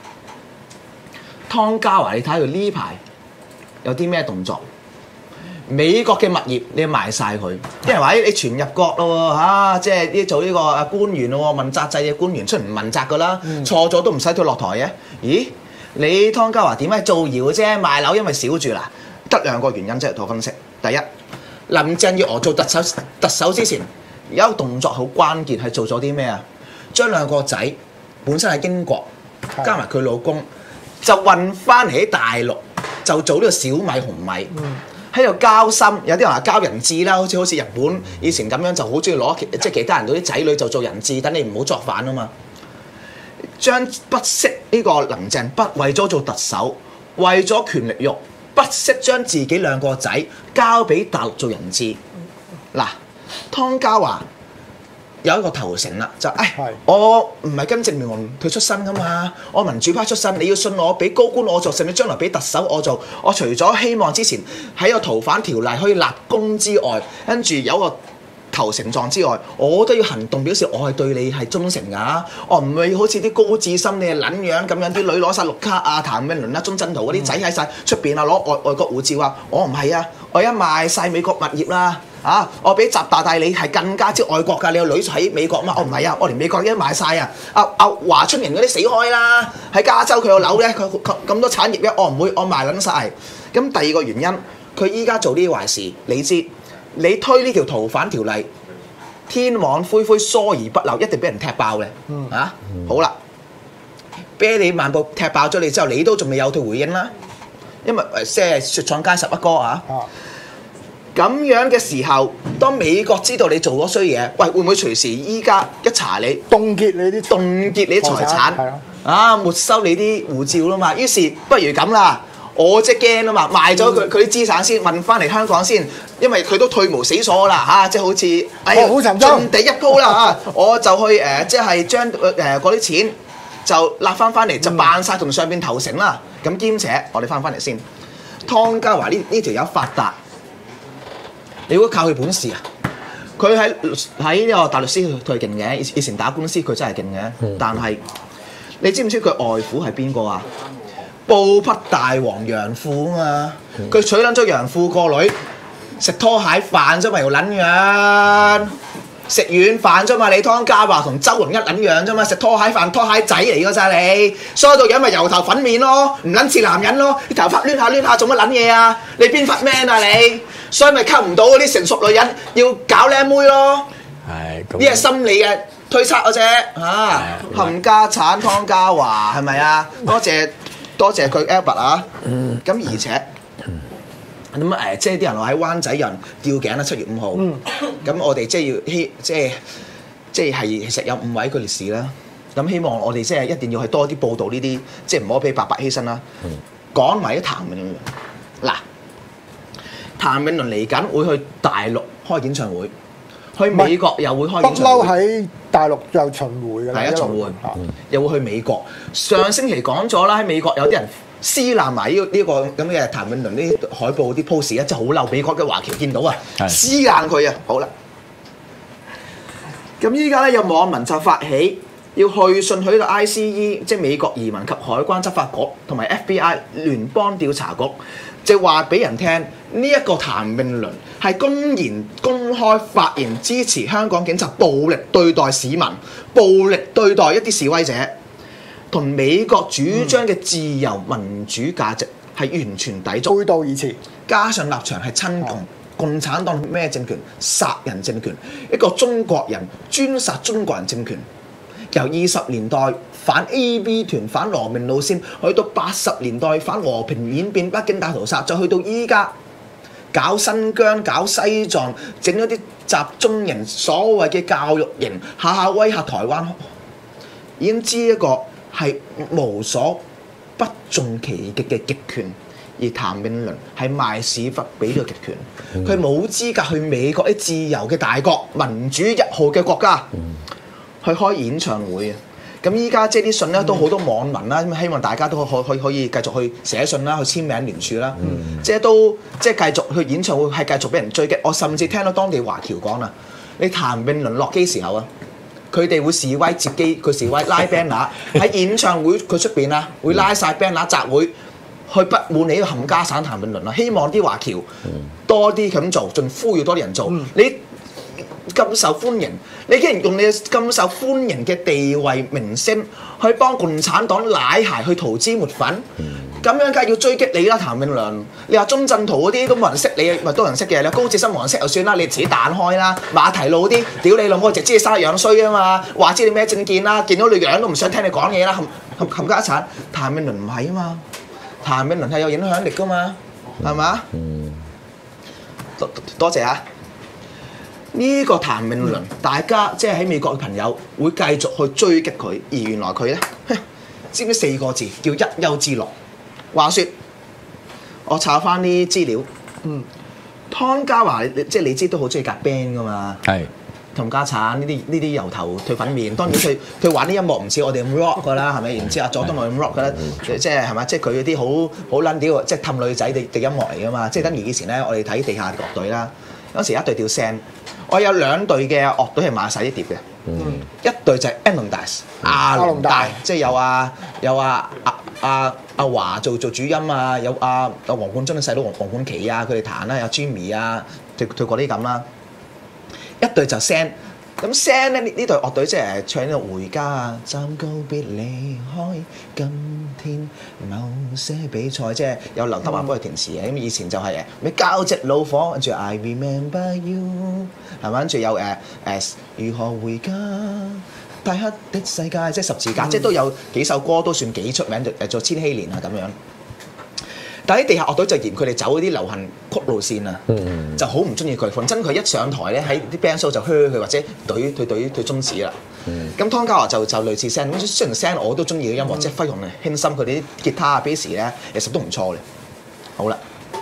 湯家驊，你睇佢呢排有啲咩動作？美國嘅物業你要賣晒佢，啲人話你傳入國咯喎嚇，即係啲做呢個啊官員咯喎，問責制嘅官員出唔問責噶啦，嗯、錯咗都唔使佢落台嘅。咦？你湯家驊點解造謠啫？賣樓因為少住啦，得兩個原因啫。我分析，第一，林鄭月娥做特首特首之前有一個動作好關鍵，係做咗啲咩啊？將兩個仔本身喺英國，加埋佢老公，就運翻嚟喺大陸，就做呢個小米紅米，喺度、嗯、交心。有啲人話交人質啦，好似好似日本以前咁樣，就好中意攞即係其他人嗰啲仔女就做人質，等你唔好作反啊嘛。將不惜呢個林鄭不為咗做特首，為咗權力慾，不惜將自己兩個仔交俾大陸做人質。嗱，湯家驊有一個投誠啦，就誒、哎、是我唔係跟鄭明龍佢出身噶嘛，我民主派出身，你要信我，俾高官我做，甚至將來俾特首我做。我除咗希望之前喺個逃犯條例可以立功之外，跟住有個投誠狀之外，我都要行動表示我係對你係忠誠㗎。我唔會好似啲高智深你係撚樣咁樣，啲女攞晒綠卡啊、譚詠麟啊、鐘鎮濤嗰啲仔喺晒出邊啊，攞外外國護照啊，我唔係啊，我一賣晒美國物業啦，啊，我比習大大你係更加之愛國㗎，你個女喺美國嘛，我唔係啊，我連美國已經賣晒啊，阿阿華春瑩嗰啲死開啦，喺加州佢個樓咧，佢咁多產業咧，我唔會我賣撚晒。咁第二個原因，佢依家做呢啲壞事，你知。你推呢條逃犯條例，天網恢恢疏而不漏，一定俾人踢爆嘅。嗯、啊，好啦，啤你漫步踢爆咗你之後，你都仲未有退回應啦。因為即係雪廠街十一哥啊。咁、啊、樣嘅時候，當美國知道你做咗衰嘢，喂，會唔會隨時依家一查你， 凍結你啲凍結你啲財產，係啊，啊，沒收你啲護照啦嘛。於是不如咁啦。我即係驚啊嘛，賣咗佢佢啲資產先，運翻嚟香港先，因為佢都退無死所啦嚇、啊，即係好似哎呀盡地一鋪啦嚇，我就去誒、呃、即係將誒嗰啲錢就揦翻翻嚟，就扮晒同上邊投誠啦。咁兼且我哋翻翻嚟先，湯家驊呢呢條友發達，你會靠佢本事啊？佢喺喺呢個大律師佢係勁嘅，以以前打官司佢真係勁嘅，嗯、但係你知唔知佢外父係邊個啊？布匹大王楊富啊嘛，佢娶撚咗楊富個女，食拖鞋飯啫嘛，又撚樣，食軟飯啫嘛，你湯家驊同周龍一撚樣啫嘛，食拖鞋飯拖鞋仔嚟㗎咋你，衰到樣咪油頭粉面咯，唔撚似男人咯，啲頭髮攣下攣下做乜撚嘢啊？你邊忽 man 啊你？所以咪溝唔到嗰啲成熟女人，要搞靚妹咯。係，呢係心理嘅推測嘅啫嚇，冚家產湯家驊係咪啊？多謝。多謝佢 Albert 啊，咁、嗯、而且咁誒、嗯，即係啲人話喺灣仔人吊頸啦，七月五號，咁、嗯、我哋即係要希，即係即係係其實有五位佢烈士啦，咁希望我哋即係一定要係多啲報導呢啲，即係唔好俾白白犧牲啦。嗯、講埋啲譚詠麟，嗱，譚詠麟嚟緊會去大陸開演唱會。去美國又會開演唱會，不嬲喺大陸又巡迴嘅，係啊巡迴，嗯、又會去美國。上星期講咗啦，喺美國有啲人撕爛埋呢呢個咁嘅譚詠麟啲海報啲 pose 啊，真係好嬲！美國嘅華僑見到啊，的撕爛佢啊！好啦，咁依家咧有網民就發起要去信去到 I C E， 即係美國移民及海關執法局同埋 F B I 聯邦調查局，就話俾人聽呢一個譚詠麟係公然公開發言支持香港警察暴力對待市民、暴力對待一啲示威者，同美國主張嘅自由民主價值係完全抵觸，背道而馳。加上立場係親共， 共產黨咩政權？殺人政權，一個中國人專殺中國人政權。由二十年代反 A B 團、反羅明路線，去到八十年代反和平演變、北京大屠殺，再去到依家搞新疆、搞西藏，整咗啲集中營所謂嘅教育營，下下威嚇台灣，已經知一個係無所不縱其極嘅極權。而譚詠麟係賣屎忽俾呢個極權，佢冇資格去美國啲自由嘅大國、民主一號嘅國家去開演唱會啊！咁依家即係啲信咧都好多網民啦，希望大家都可可可以繼續去寫信啦，去簽名聯署啦，嗯、即係都即係繼續去演唱會係繼續俾人追擊。我甚至聽到當地華僑講啦，你譚詠麟落機時候啊，佢哋會示威接機，佢示威拉 banner 喺演唱會佢出邊啊，會拉晒 banner 集會。去不滿你呢個冚家省譚詠麟啦，希望啲華僑多啲咁做，盡呼籲多啲人做。嗯、你咁受歡迎，你竟然用你咁受歡迎嘅地位名聲去幫共產黨舐鞋去塗脂抹粉，咁、嗯、樣梗係要追擊你啦，譚詠麟。你話鍾鎮濤嗰啲都冇人識你，咪多人識嘅。你高志森冇人識就算啦，你自己彈開啦。馬蹄路嗰啲，屌你老母，直知你生得樣衰啊嘛，話知你咩政見啦，見到你樣都唔想聽你講嘢啦，冚冚冚家鏟。譚詠麟唔係啊嘛。譚詠麟係有影響力噶嘛，係嘛？嗯，多多謝啊！呢、這個譚詠麟，大家即係喺美國嘅朋友會繼續去追擊佢，而原來佢咧，知唔知四個字叫一丘之貉？話説我查翻啲資料，嗯，湯家驊即係你知都好中意夾 band 噶嘛，係。冚家產呢啲呢啲油頭退粉面，當然佢佢玩啲音樂唔似我哋咁 rock 噶啦，係咪？然之後佐敦我咁 rock 噶啦，即係係嘛？即係佢嗰啲好好撚屌，即係氹女仔嘅嘅音樂嚟噶嘛。即係等於以前咧，我哋睇地下樂隊啦，嗰時一隊叫 Sam， 我有兩隊嘅樂隊係買晒啲碟嘅，嗯、一隊就係 Alondas 阿龍大，即係有啊有啊阿阿阿華做做主音啊，有阿阿黃冠中嘅細佬黃黃冠琪啊，佢哋彈啦，有 Jimmy 啊，退退過啲咁啦。一隊就 Sam， 咁 Sam 咧呢呢隊樂隊即係唱呢個回家啊，暫告別離開，今天某些比賽即係有劉德華幫佢填詞嘅，咁以前就係誒咩交隻怒火，跟住 I remember you， 係咪？跟住有誒誒如何回家，大黑的世界，即係十字架，嗯、即係都有幾首歌都算幾出名，誒做千禧年啊咁樣。但係啲地下樂隊就嫌佢哋走嗰啲流行曲路線啊，嗯、就好唔中意佢。反真佢一上台咧，喺啲 band show 就噓佢或者懟佢懟佢中指啦。咁、嗯、湯家驊就就類似聲，咁雖然聲我都中意嘅音樂，嗯、即係輝煌嘅輕心，佢哋啲吉他啊、bass 咧，其實都唔錯嘅。好啦，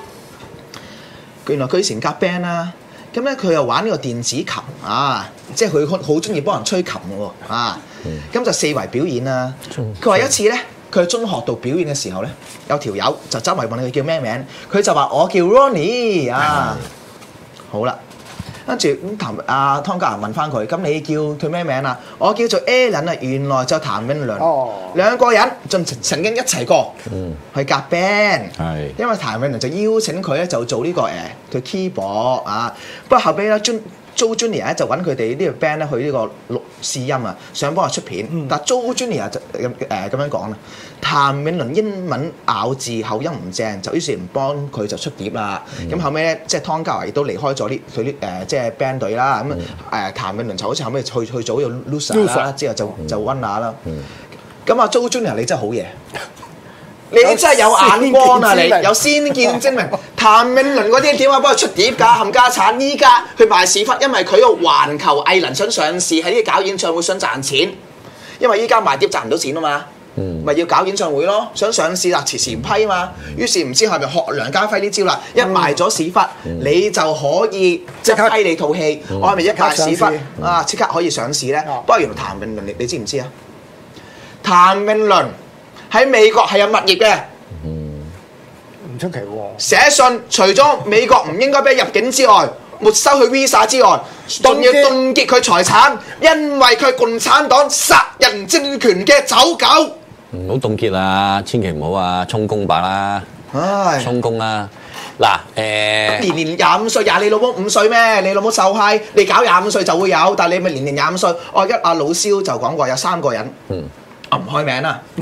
原來佢以前夾 band 啦，咁咧佢又玩呢個電子琴啊，即係佢好中意幫人吹琴嘅喎啊。咁、嗯、就四圍表演啦。佢話一次咧。佢喺中學度表演嘅時候咧，有條友就走埋問佢叫咩名，佢就話我叫 Ronnie 啊，好啦，跟住咁譚阿湯家驊問翻佢，咁你叫佢咩名啊？我叫做 Alan 啊，原來就譚詠麟，哦、兩個人仲曾經一齊過、嗯、去夾 band，係因為譚詠麟就邀請佢咧就做呢、這個誒佢 keyboard 啊，不過後尾咧 Joe Junior 咧就揾佢哋呢個 band 咧去呢個錄試音啊，想幫佢出片。嗯、但 Joe Junior 就咁誒咁樣講啦，譚詠麟英文咬字口音唔正，就於是唔幫佢就出碟啦。咁、嗯、後尾咧，即係湯家驊亦都離開咗呢佢啲誒即係 band 隊啦。咁誒、嗯、譚詠麟就好似後尾去去咗做 loser 啦，之後就就 winner 啦。咁啊 Joe Junior 你真係好嘢。你真係有眼光啊！你有先見之明。譚詠麟嗰啲點解幫佢出碟㗎？冚家產依家去賣屎忽，因為佢個環球藝能想上市，喺呢啲搞演唱會想賺錢。因為依家賣碟賺唔到錢啊嘛，咪、嗯、要搞演唱會咯。想上市啦，遲遲唔批啊嘛。於是唔知係咪學梁家輝呢招啦？一賣咗屎忽，嗯、你就可以即刻批你套戲。嗯、我係咪一賣屎忽啊？即刻可以上市咧？嗯、不過原來譚詠麟你你知唔知啊？譚詠麟喺美國係有物業嘅， 唔出奇喎。 寫信除咗美國唔應該俾入境之外，沒收佢 visa 之外，仲要凍結佢財產，因為佢係共產黨殺人政權嘅走狗。 唔好凍結啦，千祈唔好啊，充公吧啦，唉，充公啦。嗱，誒， 年年廿五歲，廿你老母五歲咩？你老母就係你搞廿五歲就會有，但係你咪年年廿五歲。我而家阿老蕭就講過有三個人。嗯。我唔開名啦，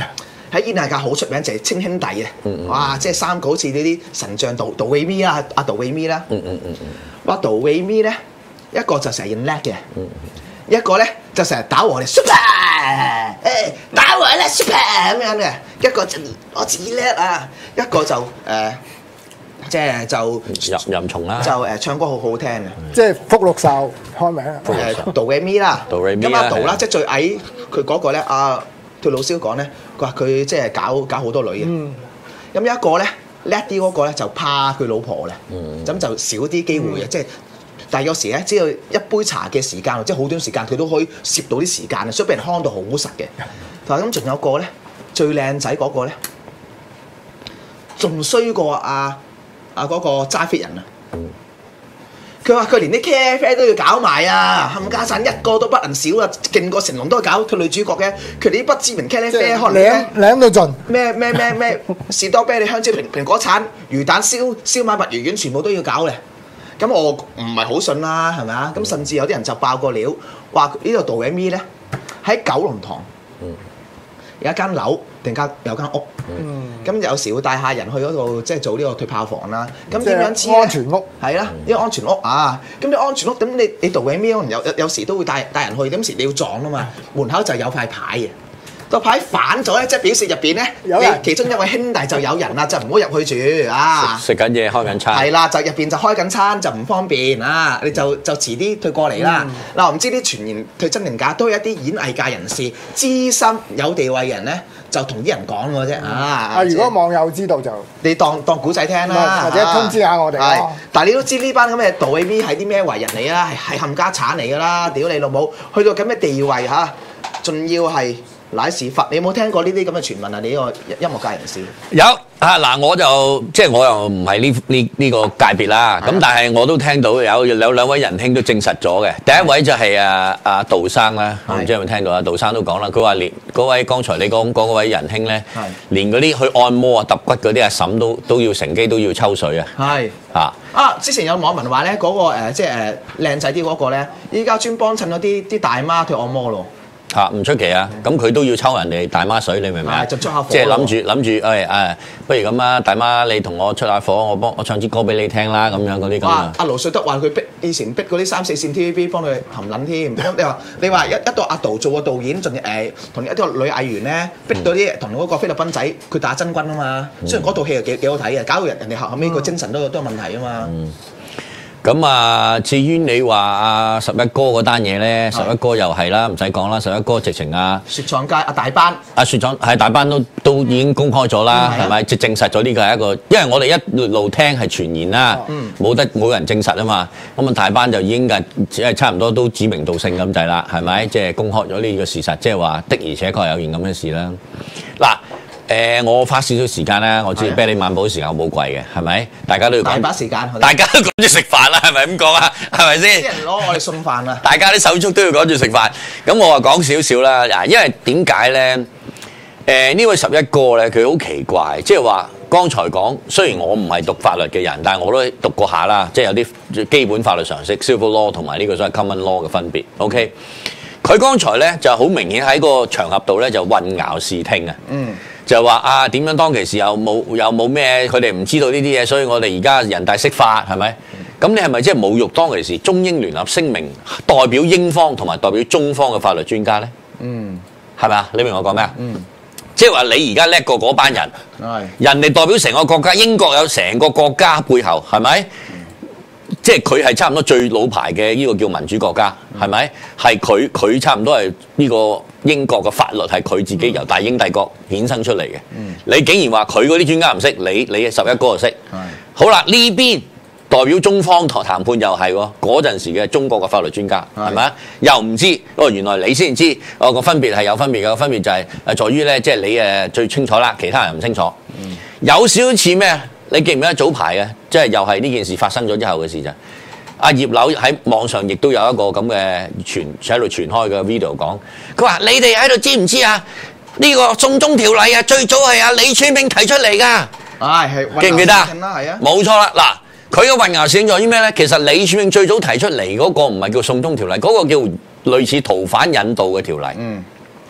喺演藝界好出名就係稱兄弟嘅，哇！即係三個好似呢啲神像杜杜偉咪啦，阿杜偉咪啦，哇！杜偉咪咧一個就成日認叻嘅，一個咧就成日打我哋 super， 誒打我咧 super 咁樣嘅，一個就我自己叻啊，一個就誒。即係就任任從啦， 就誒唱歌好好聽嘅， 即係福祿壽開名啊！ 誒杜偉咪啦，咁阿杜啦，即係最矮佢嗰個咧，阿對老師講咧，佢話佢即係搞搞好多女嘅，咁有一個咧叻啲嗰個咧就怕佢老婆咧，咁就少啲機會嘅，即係但係有時咧只要一杯茶嘅時間，即係好短時間，佢都可以攝到啲時間啊，所以俾人看到好實嘅。同埋咁仲有個咧最靚仔嗰個咧，仲衰過阿。啊！嗰、那個揸 fit 人啊，佢話佢連啲茄啡都要搞埋啊，冚家產一個都不能少啊，勁過成龍都搞佢女主角嘅，佢哋啲不知名茄啡可能舐舐到盡， 咩咩咩咩士多啤梨、香蕉、蘋蘋果橙、魚蛋燒燒賣、墨魚丸全部都要搞嘅，咁我唔係好信啦，係咪啊？咁甚至有啲人就爆個料，話呢度杜偉咪咧喺九龍塘有一間樓定間有間屋。咁、嗯、有時會帶下人去嗰度，即係做呢個退炮房啦。咁點樣知安全屋係啦，呢個安全屋啊。咁啲安全屋，咁你你杜偉咪可能有有有時都會帶帶人去，咁時你要撞啊嘛。門口就有塊牌嘅，個牌反咗咧，即係表示入邊咧有人，其中一位兄弟就有人啦，就唔好入去住啊。 食緊嘢，開緊餐。係啦，就入邊就開緊餐，就唔方便啊。你就就遲啲退過嚟啦。嗱、嗯，唔知啲傳言退真定假，都有一啲演藝界人士、資深有地位嘅人咧。就同啲人講嘅啫，啊！ 啊，如果網友知道就你當當古仔聽啦， 或者通知下我哋咯。 但係你都知呢班咁嘅杜偉咪係啲咩為人嚟啊？係係冚家產嚟㗎啦！屌你老母，去到咁嘅地位嚇，仲要係乃是佛。你有冇聽過呢啲咁嘅傳聞啊？你呢個音樂界人士有啊嗱，我就即係我又唔係呢呢呢個界別啦。咁但係我都聽到有有兩位仁兄都證實咗嘅。第一位就係啊啊杜生啦，我唔知有冇聽到啊？杜生都講啦，佢話連嗰位剛才你講講嗰位仁兄咧，連嗰啲去按摩啊、揼骨嗰啲阿嬸都都要乘機都要抽水啊。係啊啊！之前有網民話咧，嗰個誒即係誒靚仔啲嗰個咧，依家專幫襯嗰啲啲大媽去按摩咯。 嚇唔出奇啊！咁佢都要抽人哋大媽水，你明唔明啊？即係諗住諗住，誒誒，不如咁啊，大媽你同我出下火，我幫我唱支歌俾你聽啦，咁樣嗰啲咁啊。阿盧瑞德話佢逼以前逼嗰啲三四線 T V B 幫佢含撚添。咁你話你話一一到阿杜做個導演，仲誒同一啲女藝員咧逼到啲同嗰個菲律賓仔佢打真軍啊嘛。雖然嗰套戲又幾幾好睇嘅，搞到人人哋後後尾個精神都都有問題啊嘛。 咁啊，至於你話阿十一哥嗰單嘢咧，十一哥又係啦，唔使講啦，十一哥直情啊， 雪廠街阿大班， 阿雪廠係大班都都已經公開咗啦，係咪？即係證實咗呢個係一個，因為我哋一路聽係傳言啦，冇得冇人證實啊嘛。咁啊，大班就已經嘅只係差唔多都指名道姓咁滯啦，係咪？即係公開咗呢個事實，即係話的而且確有件咁嘅事啦。嗱。誒、呃，我花少少時間啦，我知啤梨漫步時間好寶貴嘅，係咪？大家都要講，大把時間， 大家都趕住食飯啦，係咪咁講啊？係咪先？ 啲人攞我哋送飯啦， 大家啲手足都要趕住食飯。咁我話講少少啦，嗱，因為點解咧？誒、呃，呢位十一哥咧，佢好奇怪，即係話剛才講，雖然我唔係讀法律嘅人，但係我都讀過下啦，即係有啲基本法律常識 civil law 同埋呢個所謂 common law 嘅分別。OK，佢剛才咧就好明顯喺個場合度咧就混淆視聽啊。嗯。就話啊點樣當其時又冇又冇咩，佢哋唔知道呢啲嘢，所以我哋而家人大釋法係咪？咁你係咪即係侮辱當其時中英聯合聲明代表英方同埋代表中方嘅法律專家咧？嗯，係咪啊？你明我講咩啊？嗯，即係話你而家叻過嗰班人，係人哋代表成個國家，英國有成個國家背後係咪？即係佢係差唔多最老牌嘅呢個叫民主國家，係咪？係佢佢差唔多係呢個英國嘅法律係佢自己由大英帝國衍生出嚟嘅。嗯、你竟然話佢嗰啲專家唔識，你你十一哥就識。嗯、好啦，呢邊代表中方談判又係喎，嗰陣時嘅中國嘅法律專家係咪啊？又唔知哦，原來你先知哦，個分別係有分別嘅，個分別就係誒在於咧，即係你誒最清楚啦，其他人唔清楚。嗯、有少少似咩？你記唔記得早排嘅，即係又係呢件事發生咗之後嘅事就，阿葉劉喺網上亦都有一個咁嘅傳喺度傳開嘅 video 講，佢話你哋喺度知唔知啊？呢、這個送中條例啊，最早係阿李柱銘提出嚟㗎。唉，係記唔記得啊？係啊，冇錯啦。嗱，佢嘅混淆線在於咩咧？其實李柱銘最早提出嚟嗰個唔係叫送中條例，嗰、那個叫類似逃犯引渡嘅條例。嗯。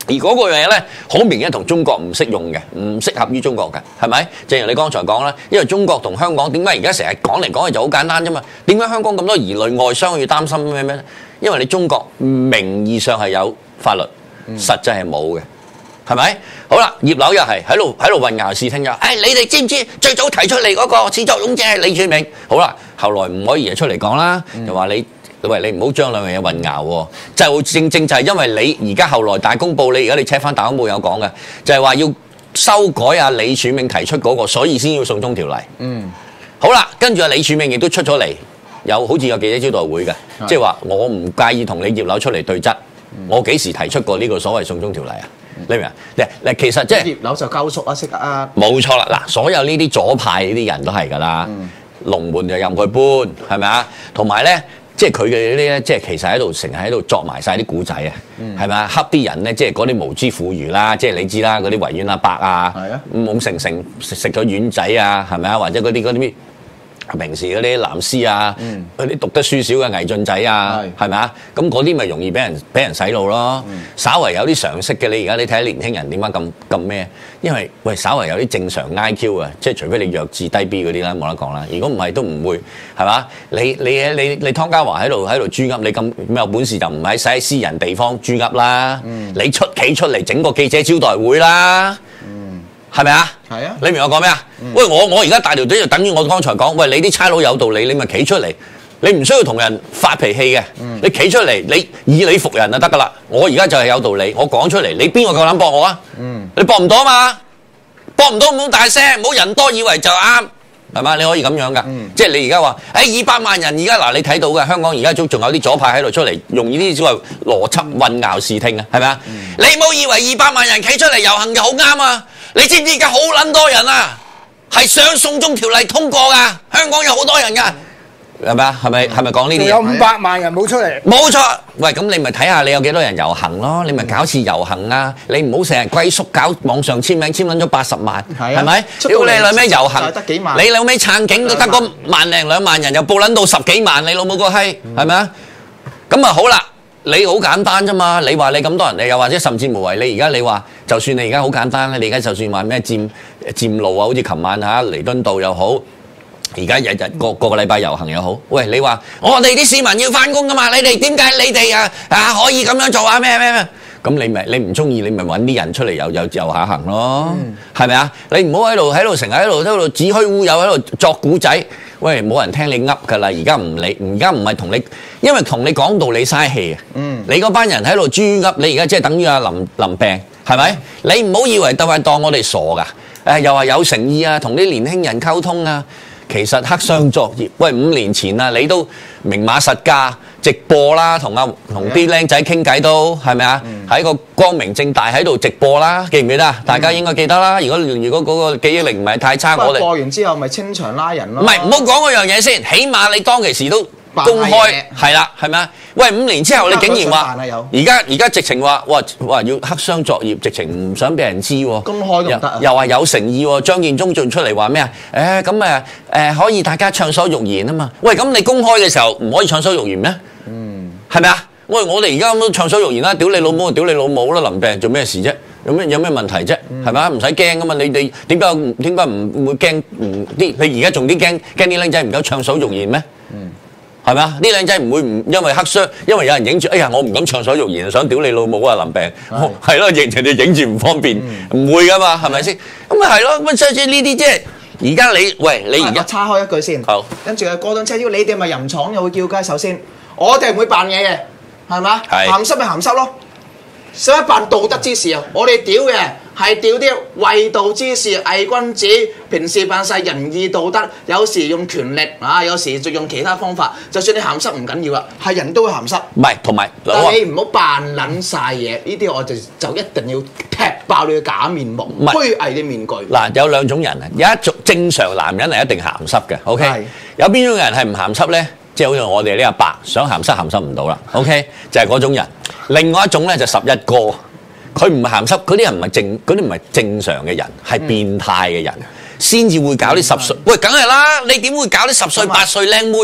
而嗰個樣嘢咧，好明顯同中國唔適用嘅，唔適合於中國嘅，係咪？正如你剛才講啦，因為中國同香港點解而家成日講嚟講去就好簡單啫嘛？點解香港咁多疑慮，外商要擔心咩咩？因為你中國名義上係有法律，實際係冇嘅，係咪？好啦，葉劉又係喺度喺度混淆視聽就，誒、哎、你哋知唔知最早提出嚟嗰個始作俑者係李柱銘？好啦，後來吳靄儀出嚟講啦，就話你。喂，你唔好將兩樣嘢混淆喎，就正正就係因為你而家後來大公報，你而家你 check 翻大公報有講嘅，就係話要修改啊李柱銘提出嗰個，所以先要送中條例。嗯，好啦，跟住啊李柱銘亦都出咗嚟，有好似有記者招待會嘅，即係話我唔介意同你葉劉出嚟對質，我幾時提出過呢個所謂送中條例啊？你明唔明？嗱，其實即係葉劉就交縮啊，識啊， 冇錯啦。嗱，所有呢啲左派呢啲人都係㗎啦，龍門就任佢搬，係咪啊？同埋咧。即係佢嘅呢啲咧，即係其實喺度成日喺度作埋晒啲古仔啊，係咪啊？恰啲人咧，即係嗰啲無知婦孺啦，即係你知啦，嗰啲維園阿伯啊，懵成成食食咗丸仔啊，係咪啊？或者嗰啲嗰啲平時嗰啲藍絲啊，嗰啲讀得書少嘅魏晉仔啊，係咪啊？咁嗰啲咪容易俾人俾人洗腦咯。稍為有啲常識嘅，你而家你睇下年輕人點解咁咁咩？因為喂，稍為有啲正常 I Q 啊，即係除非你弱智低 B 嗰啲啦，冇得講啦。如果唔係都唔會係嘛？你你你你湯家驊喺度喺度豬噏，你咁咁有本事就唔喺使喺私人地方豬噏啦。你出企出嚟整個記者招待會啦。係咪啊？係啊！你明我講咩啊？嗯、喂，我我而家大條隊就等於我剛才講，喂，你啲差佬有道理，你咪企出嚟，你唔需要同人發脾氣嘅，嗯、你企出嚟，你以理服人就得噶啦。我而家就係有道理，我講出嚟，你邊個夠膽駁我啊？嗯、你駁唔到啊嘛？駁唔到唔好大聲，唔好人多以為就啱，係嘛？你可以咁樣噶，嗯、即係你而家話，誒二百萬人而家嗱，你睇到嘅香港而家仲仲有啲左派喺度出嚟，用呢啲所謂邏輯混淆視聽啊，係咪啊？嗯、你唔好以為二百萬人企出嚟遊行就好啱啊！你知唔知而家好撚多人啊？係想送中條例通過㗎，香港有好多人㗎，係咪啊？係咪係咪講呢啲？ 有五百萬人冇出嚟。 冇錯，喂，咁你咪睇下你有幾多人遊行咯？你咪搞次遊行啊！你唔好成日龜縮搞網上簽名，簽撚咗八十萬，係咪？屌你老味遊行，得幾萬？你老味撐警都得個萬零兩萬人，又報撚到十幾萬，你老母個閪，係咪啊？咁啊好啦。你好簡單啫嘛！你話你咁多人，你又或者甚至無謂你而家你話，就算你而家好簡單咧，你而家就算話咩佔佔路啊，好似琴晚嚇彌敦道又好，而家日日個個個禮拜遊行又好，喂，你話我哋啲市民要翻工噶嘛？你哋點解你哋啊啊可以咁樣做啊？咩咩咩？咁你咪你唔中意，你咪揾啲人出嚟又又遊下行咯，係咪啊？你唔好喺度喺度成日喺度喺度子虛烏有喺度作古仔。喂，冇人聽你噏㗎啦！而家唔理，而家唔係同你，因為同你講道理嘥氣啊！嗯，你嗰班人喺度豬噏，你而家即係等於阿林林病，係咪？你唔好以為就係當我哋傻㗎，誒又話有誠意啊，同啲年輕人溝通啊，其實黑箱作業。喂，五年前啊，你都明碼實價直播啦，同阿同啲僆仔傾偈都係咪啊？喺個光明正大喺度直播啦，記唔記得啊？大家應該記得啦。如果如果嗰個記憶力唔係太差，我哋播完之後咪清場拉人咯。 唔係，唔好講嗰樣嘢先，起碼你當其時都公開係啦，係咪啊？喂，五年之後你竟然話，而家而家直情話，哇哇要黑箱作業，直情唔想俾人知喎。 公開都唔得啊！ 又話有誠意喎，張建宗仲出嚟話咩啊？誒咁誒誒可以大家暢所欲言啊嘛。喂，咁你公開嘅時候唔可以暢所欲言咩？嗯，係咪啊？喂，我哋而家都暢所欲言啦，屌你老母，屌你老母啦！林病做咩事啫？有咩有咩問題啫？係咪啊？唔使驚噶嘛！你哋點解點解唔會驚？唔啲你而家仲啲驚驚啲僆仔唔夠暢所欲言咩？嗯，係咪啊？啲僆仔唔會唔因為黑箱，因為有人影住，哎呀我唔敢暢所欲言，想屌你老母啊！林病係咯，影人哋影住唔方便，唔會噶嘛，係咪先？咁咪係咯，咁所以呢啲即係而家你喂你而家叉開一句先，好，跟住啊過檔車腰，你哋咪淫廠又會叫雞？首先我哋唔會扮嘢嘅。係嘛？鹹濕咪鹹濕咯，使乜辦道德之事啊？我哋屌嘅係屌啲衛道之士、偽君子，平時扮晒仁義道德，有時用權力啊，有時就用其他方法。就算你鹹濕唔緊要啦，係人都會鹹濕。 唔係，同埋但係你唔好扮撚晒嘢，呢啲我就就一定要踢爆你嘅假面目、虛偽嘅面具。嗱， 有兩種人啊，有一種正常男人係一定鹹濕嘅 ，OK？有邊種人係唔鹹濕咧？即係好似我哋呢阿伯想鹹濕鹹濕唔到啦 ，OK？就係嗰種人。另外一種咧就十一哥，佢唔係鹹濕，嗰啲人唔係正，嗰啲唔係正常嘅人，係變態嘅人，先至會搞啲十歲。喂，梗係啦，你點會搞啲十歲八歲靚妹啊？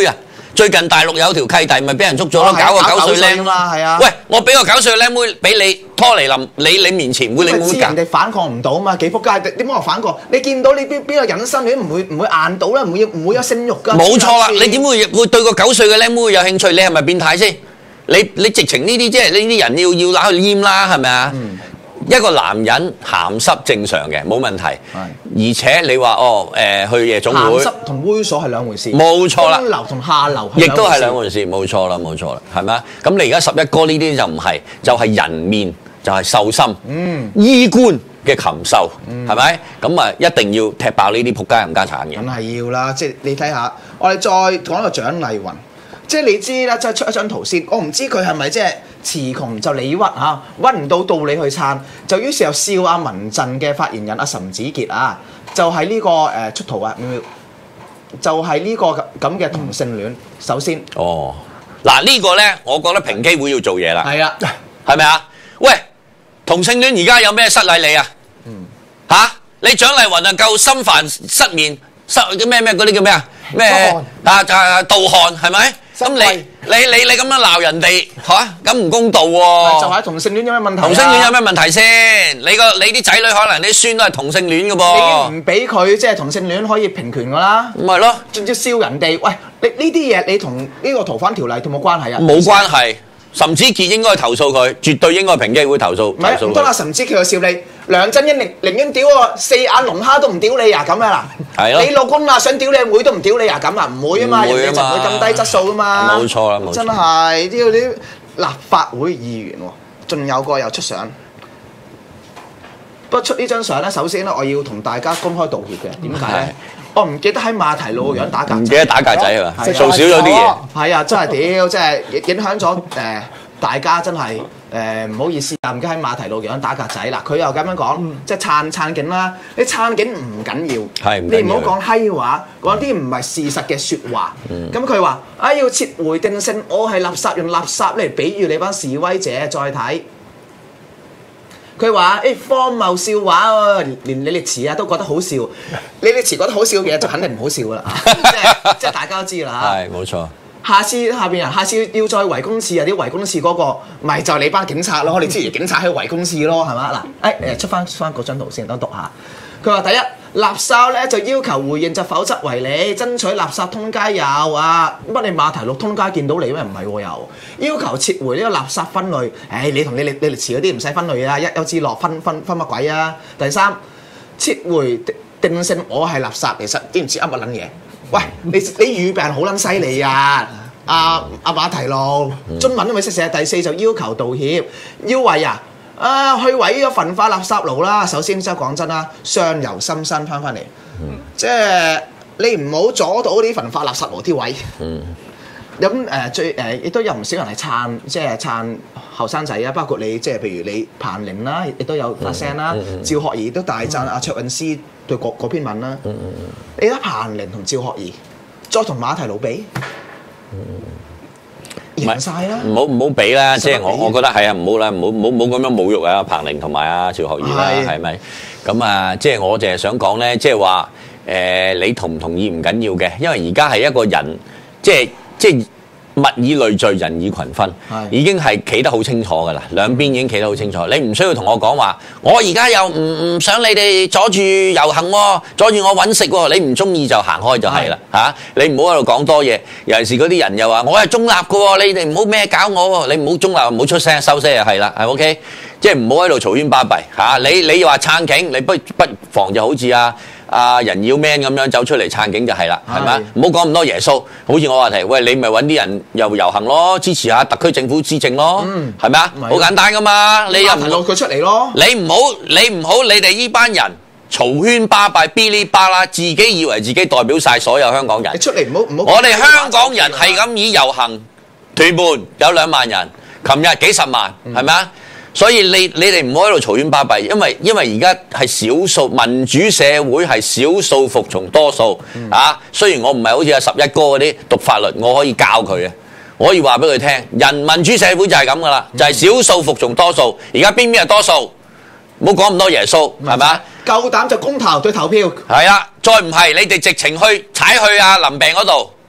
最近大陸有條契弟咪俾人捉咗咯， 哦搞個九歲僆嘛，係啊。 喂，我俾個九歲僆妹俾你拖嚟臨你你面前，會你會知人哋反抗唔到嘛？幾撲街？點解話反抗？你見到你邊邊個隱身，你都唔會唔會硬到啦，唔會唔會有性慾㗎。 冇錯啦，你點會會對個九歲嘅僆妹有興趣？你係咪變態先？你你直情呢啲即係呢啲人要要攞去閹啦，係咪啊？嗯一個男人鹹濕正常嘅，冇問題。而且你話哦誒、呃、去夜總會， 鹹濕同猥瑣係兩回事。 冇錯啦， 中流同下流亦都係兩回事，冇錯啦，冇錯啦，係咪啊？咁你而家十一哥呢啲就唔係，就係、是、人面，就係、是、獸心，嗯，衣冠嘅禽獸，係咪、嗯？咁啊，一定要踢爆呢啲仆街冚家產嘅。 梗係要啦，即係你睇下，我哋再講個蔣麗芸。即係你知啦，即係出一張圖先。我唔知佢係咪即係詞窮就理屈嚇，屈唔到道理去撐，就於是又笑阿民陣嘅發言人阿岑子傑啊，就係、是、呢、這個誒、呃、出圖啊，就係、是、呢個咁嘅同性戀。首先， 哦，嗱、這個、呢個咧，我覺得平機會要做嘢啦。 係啊， 係咪啊？喂，同性戀而家有咩失禮你啊？嗯，嚇、啊、你蔣麗芸啊夠心煩失眠失叫咩咩嗰啲叫咩啊？咩啊啊盜汗係咪？咁你你你你咁樣鬧人哋嚇，咁唔公道喎！ 就係同性戀有咩問題？ 同性戀有咩問題先？你個你啲仔女可能啲孫都係同性戀嘅噃。 你已經唔俾佢即係同性戀可以平權㗎啦。 唔係咯， 仲要笑人哋。喂，你呢啲嘢你同呢個逃犯條例有冇關係啊？ 冇關係。岑子傑應該投訴佢，絕對應該平機會投訴。 唔係唔得啦，岑子傑又笑你，梁振英寧寧願屌我四眼龍蝦都唔屌你啊咁啊嗱！ 係咯， 你老公啊想屌你妹都唔屌你啊咁啊，唔會啊嘛，人哋就唔會咁低質素噶嘛。 冇錯啦，冇錯。 真係呢個啲立法會議員喎，仲有個又出相。不過出呢張相咧，首先咧我要同大家公開道歉嘅，點解咧？我唔記得喺馬蹄路個樣打格仔， 唔記得打格仔係嘛？做少咗啲嘢。 係啊，真係屌，真係影響咗誒大家真係誒唔好意思啊！唔記得喺馬蹄路個樣打格仔嗱，佢又咁樣講，即係撐撐警啦。你撐警唔緊要， 係你唔好講閪話，講啲唔係事實嘅説話。咁佢話啊要撤回定性，我係垃圾，用垃圾嚟比喻你班示威者，再睇。佢話：誒荒謬笑話喎，連李力持啊都覺得好笑。李力持覺得好笑嘅嘢就肯定唔好笑啦，即係即係大家都知啦。 係冇錯。 下次下邊人，下次要再圍公廁啊！啲圍公廁嗰個咪就係你班警察咯。我哋之前警察喺度圍公廁咯，係嘛嗱？誒誒出翻出翻嗰張圖先，等讀下。佢話第一，垃圾咧就要求回應，就否則為你爭取垃圾通街有啊！乜你馬蹄路通街見到你咩？唔係喎又要求撤回呢個垃圾分類。誒你同你你你遲嗰啲唔使分類啊！一有至落分分分乜鬼啊？第三，撤回定性我係垃圾，其實知唔知噏乜撚嘢？喂，你你語病好撚犀利啊！阿阿馬蹄路中文都未識寫。第四就要求道歉，要為啊！啊！去毀咗焚化垃圾爐啦！首先，真係講真啦，相由心生翻翻嚟，嗯、即係你唔好阻到啲焚化垃圾爐啲位。咁誒、嗯呃、最誒亦、呃、都有唔少人係撐，即係撐後生仔啊！包括你即係譬如你彭玲啦，亦都有發聲啦。嗯嗯、趙學而亦都大讚阿、嗯、卓韻思對嗰篇文啦。嗯嗯、你睇彭玲同趙學而，再同馬蹄路比。嗯贏曬啦！ 唔好唔好比啦，即係我我覺得係啊，唔好啦，唔好唔好唔好咁樣侮辱啊彭玲同埋啊趙學而啦，係咪？咁啊，即係我淨係想講咧，即係話誒，你同唔同意唔緊要嘅，因為而家係一個人，即係即係物以類聚，人以群分，已經係企得好清楚㗎啦，兩邊已經企得好清楚。你唔需要同我講話，我而家又唔唔想你哋阻住遊行喎，阻住我揾食喎，你唔中意就行開就係啦嚇。你唔好喺度講多嘢，尤其是嗰啲人又話我係中立嘅喎，你哋唔好咩搞我喎，你唔好中立，唔好出聲收聲就係啦，係 OK。即係唔好喺度嘈喧巴閉嚇。你你又話撐警，你不不妨就好似啊啊人妖 man 咁樣走出嚟撐警就係啦，係咪？唔好講咁多耶穌。好似我話題，喂，你咪揾啲人又遊行咯，支持下特區政府施政咯，係咪啊？好簡單噶嘛，你又唔落佢出嚟咯。 你唔好你唔好，你哋呢班人嘈喧巴閉、嗶哩吧啦，自己以為自己代表晒所有香港人。 你出嚟唔好唔好。 我哋香港人係咁以遊行，屯門有兩萬人，琴日幾十萬，係咪啊？所以你你哋唔好喺度嘈喧巴閉，因為因為而家係少數民主社會係少數服從多數、嗯、啊！雖然我唔係好似阿十一哥嗰啲讀法律，我可以教佢啊，我可以話俾佢聽，人民主社會就係咁噶啦，就係、是、少數服從多數。而家邊邊係多數？唔好講咁多耶穌，係咪啊？ 夠膽就公投對投票。 係啦，再唔係你哋直情去踩去阿林病嗰度。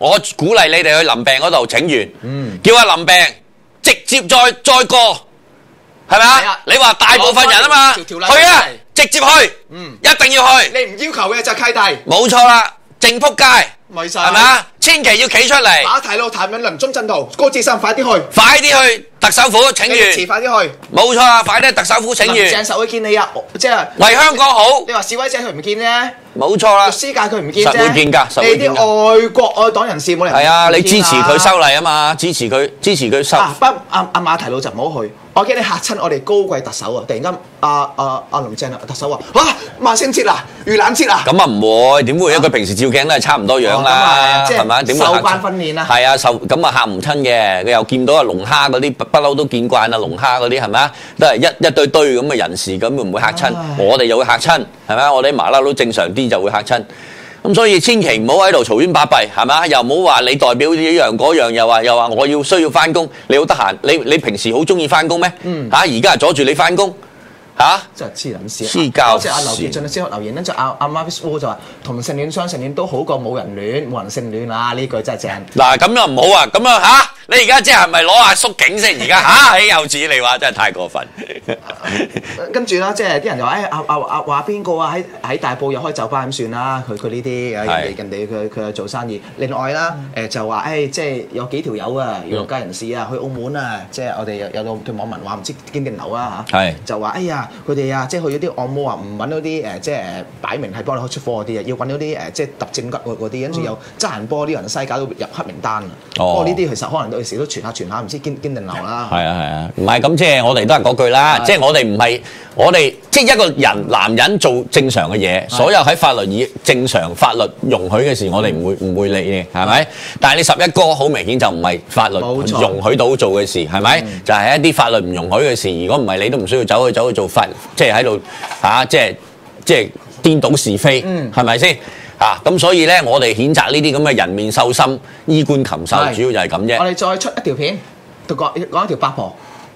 我鼓勵你哋去林病嗰度請願，嗯、叫阿林病直接再再過，係咪啊？你話大部分人啊嘛，去啊，直接去，嗯，一定要去。 你唔要求嘅就契弟， 冇錯啦，正仆街， 咪晒， 係咪啊？千祈要企出嚟。 馬蹄路、譚詠麟、鍾鎮濤、高志森，快啲去， 快啲去特首府請願， 遲快啲去。 冇錯啊，快啲特首府請願。 林鄭實會見你啊，即係為香港好。 你話示威者佢唔見啫。 冇錯啦， 律師界佢唔見啫， 實會見㗎，實會見㗎。 你啲愛國愛黨人士冇人係啊，你支持佢修例啊嘛，支持佢支持佢修。 啊，不阿阿馬蹄路就唔好去，我驚你嚇親我哋高貴特首啊！突然間，阿阿阿林鄭啊特首話：哇，萬聖節啊，盂蘭節啊！ 咁啊唔會，點會？因為佢平時照鏡都係差唔多樣啦，係咪？點會嚇親？ 受慣訓練啊！ 係啊，受咁啊嚇唔親嘅，佢又見到啊龍蝦嗰啲不嬲都見慣啊龍蝦嗰啲係咪啊？都係一一堆堆咁嘅人士，咁會唔會嚇親？我哋又會嚇親，係咪啊？我哋麻甩佬正常啲就會嚇親。咁所以千祈唔好喺度嘈冤巴閉，係咪？又唔好話你代表呢樣嗰樣，又話又話我要需要翻工，你好得閒，你你平時好中意翻工咩？嗯，嚇而家係阻住你翻工。嚇！ 真係黐撚線， 黐膠線。 即係阿劉傑進先學留言咧，就阿阿 Marvis Wu 就話同性戀雙性戀都好過冇人戀，冇人性戀啊！呢句真係正。 嗱咁又唔好啊！咁樣嚇，你而家即係咪攞阿叔警先？而家嚇喺幼稚，你話真係太過分。 跟住啦，即係啲人就話誒阿阿阿話邊個啊？喺喺大埔又開酒吧咁算啦。佢佢呢啲人哋人哋佢佢做生意。另外啦誒就話誒即係有幾條友啊，娛樂界人士啊去澳門啊，即係我哋有有個網民話唔知堅定流啊嚇，就話哎呀〜佢哋啊，即係去咗啲按摩啊，唔揾嗰啲誒，即係誒擺明係幫你開出貨嗰啲啊，要揾嗰啲誒，即係揼正骨嗰啲，跟住又揸人波啲人西搞到入黑名單啊。不過呢啲其實可能有時都傳下傳下，唔知堅堅定流啦。係啊係啊，唔係咁即係我哋都係嗰句啦，即係我哋唔係我哋即係一個人男人做正常嘅嘢，所有喺法律以正常法律容許嘅事，我哋唔會唔會理嘅，係咪？但係你十一哥好明顯就唔係法律容許到做嘅事，係咪？就係一啲法律唔容許嘅事。如果唔係，你都唔需要走去走去做法。即係喺度嚇，即係即係顛倒是非，係咪先嚇？咁所以咧，我哋譴責呢啲咁嘅人面獸心、衣冠禽獸，主要就係咁啫。我哋再出一條片，就講講一條八婆。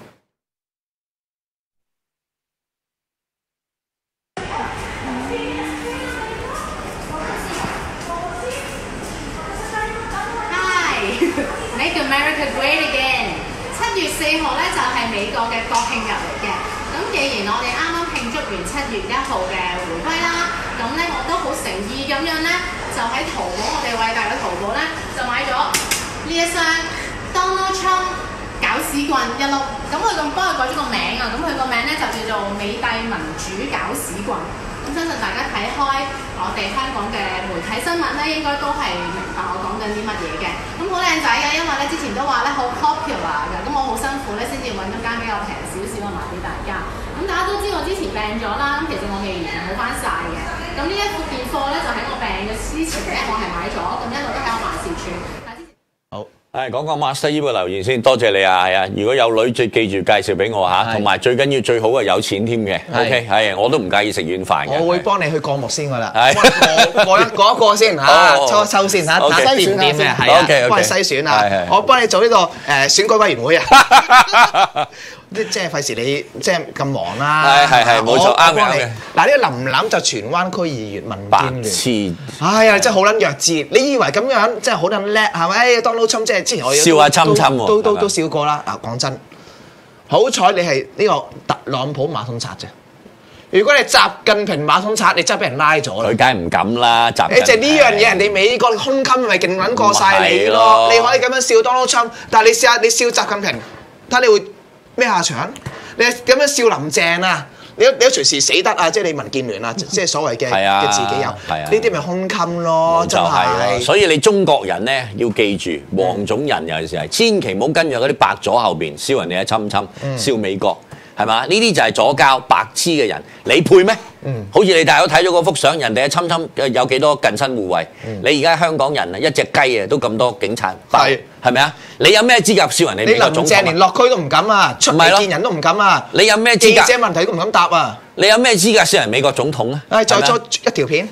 Hi，Make America Great Again。七月四號咧就係美國嘅國慶日嚟嘅。咁既然我哋啱啱慶祝完七月一號嘅回歸啦，咁咧我都好誠意咁樣咧，就喺淘寶我哋偉大嘅淘寶咧，就買咗呢一箱 Donald Trump 搞屎棍一碌。咁佢咁幫佢改咗個名啊，咁佢個名咧就叫做美帝民主搞屎棍。咁相信大家睇開我哋香港嘅媒體新聞咧，應該都係明白我講緊啲乜嘢嘅。咁好靚仔嘅，因為咧之前都話咧好 popular 嘅，咁我好辛苦咧先至揾咗間比較平少少嘅賣俾大家。咁大家都知我之前病咗啦，咁其實我未完全好翻晒嘅。咁呢一副件貨咧就喺我病嘅之前咧，我係買咗，咁一路都喺我萬事處。好，係講講 Master 呢個留言先，多謝你啊，係啊，如果有女最記住介紹俾我嚇，同埋最緊要最好係有錢添嘅 ，OK，係，我都唔介意食軟飯嘅。我會幫你去過目先㗎啦，過過一過一過先嚇，抽一抽先嚇，睇下掂唔掂嘅，係啊，幫你篩選啊，我幫你做呢個誒選舉委員會啊。即係費事你即係咁忙啦，係係係冇錯啱嘅。嗱呢個林林就荃灣區議員民建聯，哎呀真係好撚弱智！你以為咁樣即係好撚叻係咪？Donald Trump即係之前我笑下侵侵喎，都都都笑過啦。嗱講真，好彩你係呢個特朗普馬桶刷啫。如果你習近平馬桶刷，你真係俾人拉咗啦。佢梗係唔敢啦，習近平。誒就係呢樣嘢，人哋美國胸襟咪勁撚過曬你咯。你可以咁樣笑 Donald Trump，但係你試下你笑習近平，睇你會咩下場？你咁樣笑林鄭啊？你你都隨時死得啊！即係你民建聯啊，即係所謂嘅嘅自己有，呢啲咪胸襟咯，真係。所以你中國人咧要記住，黃種人有陣時係千祈唔好跟住嗰啲白左後邊燒人哋嘅侵侵，燒美國。係嘛？呢啲就係左膠白痴嘅人，你配咩？嗯，好似你大佬睇咗嗰幅相，人哋嘅侵侵有幾多近身護衛？嗯、你而家香港人啊，一隻雞啊都咁多警察，係係咪啊？你有咩資格笑人哋美國總統？你林鄭連落區都唔敢啊，出嚟見人都唔敢啊！你有咩資格？記者問題都唔敢答啊！你有咩資格笑人美國總統啊？誒，再做一條片。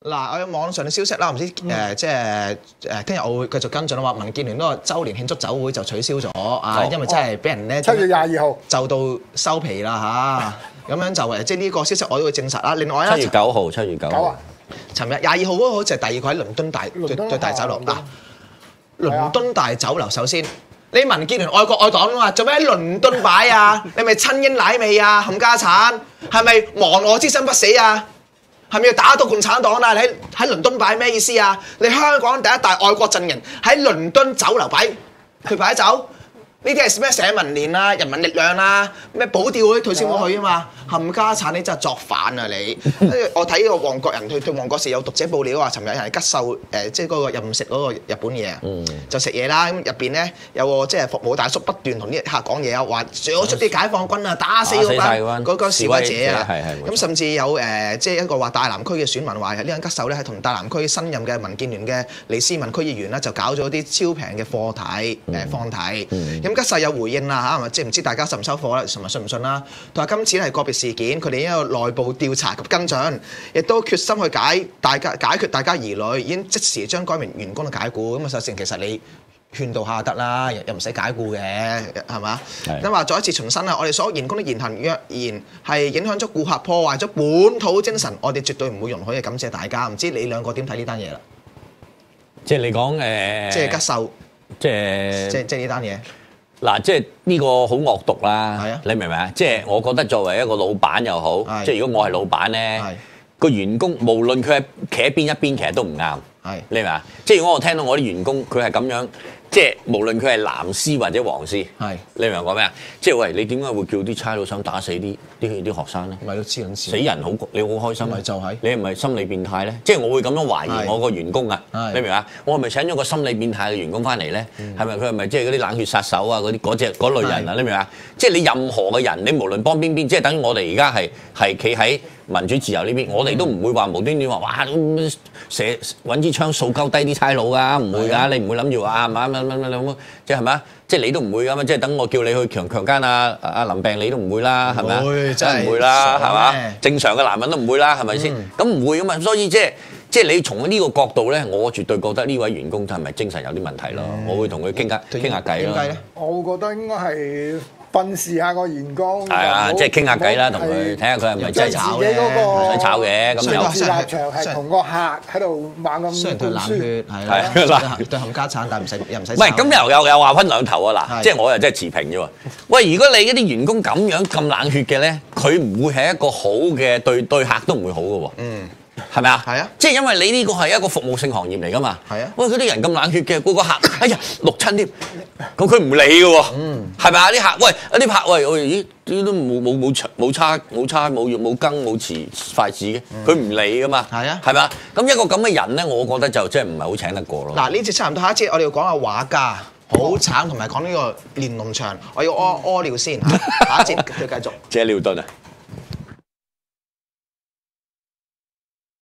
嗱，我有網上嘅消息啦，唔知誒即係誒聽日我會繼續跟進啦，話民建聯嗰個週年慶祝酒會就取消咗啊，因為真係俾人咧七月廿二號就到收皮啦嚇，咁樣就誒即係呢個消息我都會證實啦。另外咧， 七月九號，七月九號。 尋日廿二號嗰個好似係第二個喺倫敦大對對大酒樓嗱，倫敦大酒樓首先。你民建聯愛國愛黨啊嘛，做咩喺倫敦擺啊？你咪親英奶味啊，冚家產，係咪亡我之心不死啊？係咪要打倒共產黨啊？你喺喺倫敦擺咩意思啊？你香港第一大愛國陣營喺倫敦酒樓擺，佢擺酒？呢啲係咩社民連啊、人民力量啊、咩保釣嗰啲退先冇去啊嘛，冚家產你真係作反啊你！我睇呢個旺角人對對旺角時有讀者報料話，尋日有人吉秀誒，即係嗰個任食嗰個日本嘢啊，嗯、就食嘢啦。咁入邊咧有個即係服務大叔不斷同啲客講嘢啊，話想出啲解放軍啊，打死嗰班嗰個示威者啊。咁甚至有誒、呃，即係一個話大南區嘅選民話，呢間吉秀咧係同大南區新任嘅民建聯嘅李思文區議員咧就搞咗啲超平嘅貨體誒放體。咁、嗯嗯、吉秀有回應啦嚇，即係唔知大家信唔收貨啦，信唔信唔信啦？佢話今次係個別事件，佢哋因為內部調查及跟進，亦都決心去解大家解決大家疑慮，已經即時將該名員工嘅解僱。咁啊，首先其實你勸導下得啦，又唔使解僱嘅，係嘛？咁話再一次重申啦，我哋所有員工嘅言行若然係影響咗顧客，破壞咗本土精神，我哋絕對唔會容許嘅。感謝大家。唔知你兩個點睇呢單嘢啦？ 即係你講誒，呃、 即係吉秀， 即係即即係呢單嘢。 嗱，即係呢個好惡毒啦， 係啊， 你明唔明啊？即係我覺得作為一個老闆又好，即係如果我係老闆咧，個員工無論佢係企喺邊一邊，其實都唔啱。係，你明唔明啊？即係如果我聽到我啲員工佢係咁樣，即係無論佢係藍絲或者黃絲，係，你明唔明我講咩啊？即係喂，你點解會叫啲差佬想打死啲啲啲學生咧？咪都黐緊線，死人好，你好開心咪就係，你係咪心理變態咧？即係我會咁樣懷疑我個員工啊，你明唔明啊？我係咪請咗個心理變態嘅員工翻嚟咧？係咪佢係咪即係嗰啲冷血殺手啊？嗰啲嗰隻嗰類人啊？你明唔明啊？即係你任何嘅人，你無論幫邊邊，即係等於我哋而家係係企喺民主自由呢邊，我哋都唔會話無端端話哇射揾支槍掃鳩低啲差佬㗎，唔會㗎，你唔會諗住話乜乜乜乜乜，即係係咪？即係你都唔會㗎嘛，即係等我叫你去強強姦啊阿林病，你都唔會啦，係咪啊？真係唔會啦，係嘛？正常嘅男人都唔會啦，係咪先？咁唔會㗎嘛，所以即係即係你從呢個角度咧，我絕對覺得呢位員工係咪精神有啲問題咯？我會同佢傾下傾下偈咯。點解咧？ 我覺得應該係訓示下個員工， 係啊，即係傾下偈啦，同佢睇下佢係咪真係炒咧？唔使炒嘅，咁有立場係同個客喺度猛咁。 雖然對冷血係啦，對冚家產，但係唔使又唔使。 唔係咁又又又話分兩頭啊！嗱，即係我又真係持平啫喎。喂，如果你嗰啲員工咁樣咁冷血嘅咧，佢唔會係一個好嘅對對客都唔會好嘅喎。嗯。係咪啊？係啊！即係因為你呢個係一個服務性行業嚟㗎嘛。係啊。喂，嗰啲人咁冷血嘅，個個客，哎呀，六親添，咁佢唔理㗎喎。嗯。係咪啊？啲客，喂，啲客，喂，我咦，都冇冇冇冇叉冇叉冇冇羹冇匙筷子嘅，佢唔理㗎嘛。係啊。係咪啊？咁一個咁嘅人咧，我覺得就即係唔係好請得過咯。嗱，呢節差唔多，下一節我哋要講下畫家。好慘，同埋講呢個連儂牆，我要屙屙尿先。下一節再繼續。謝尿遁啊！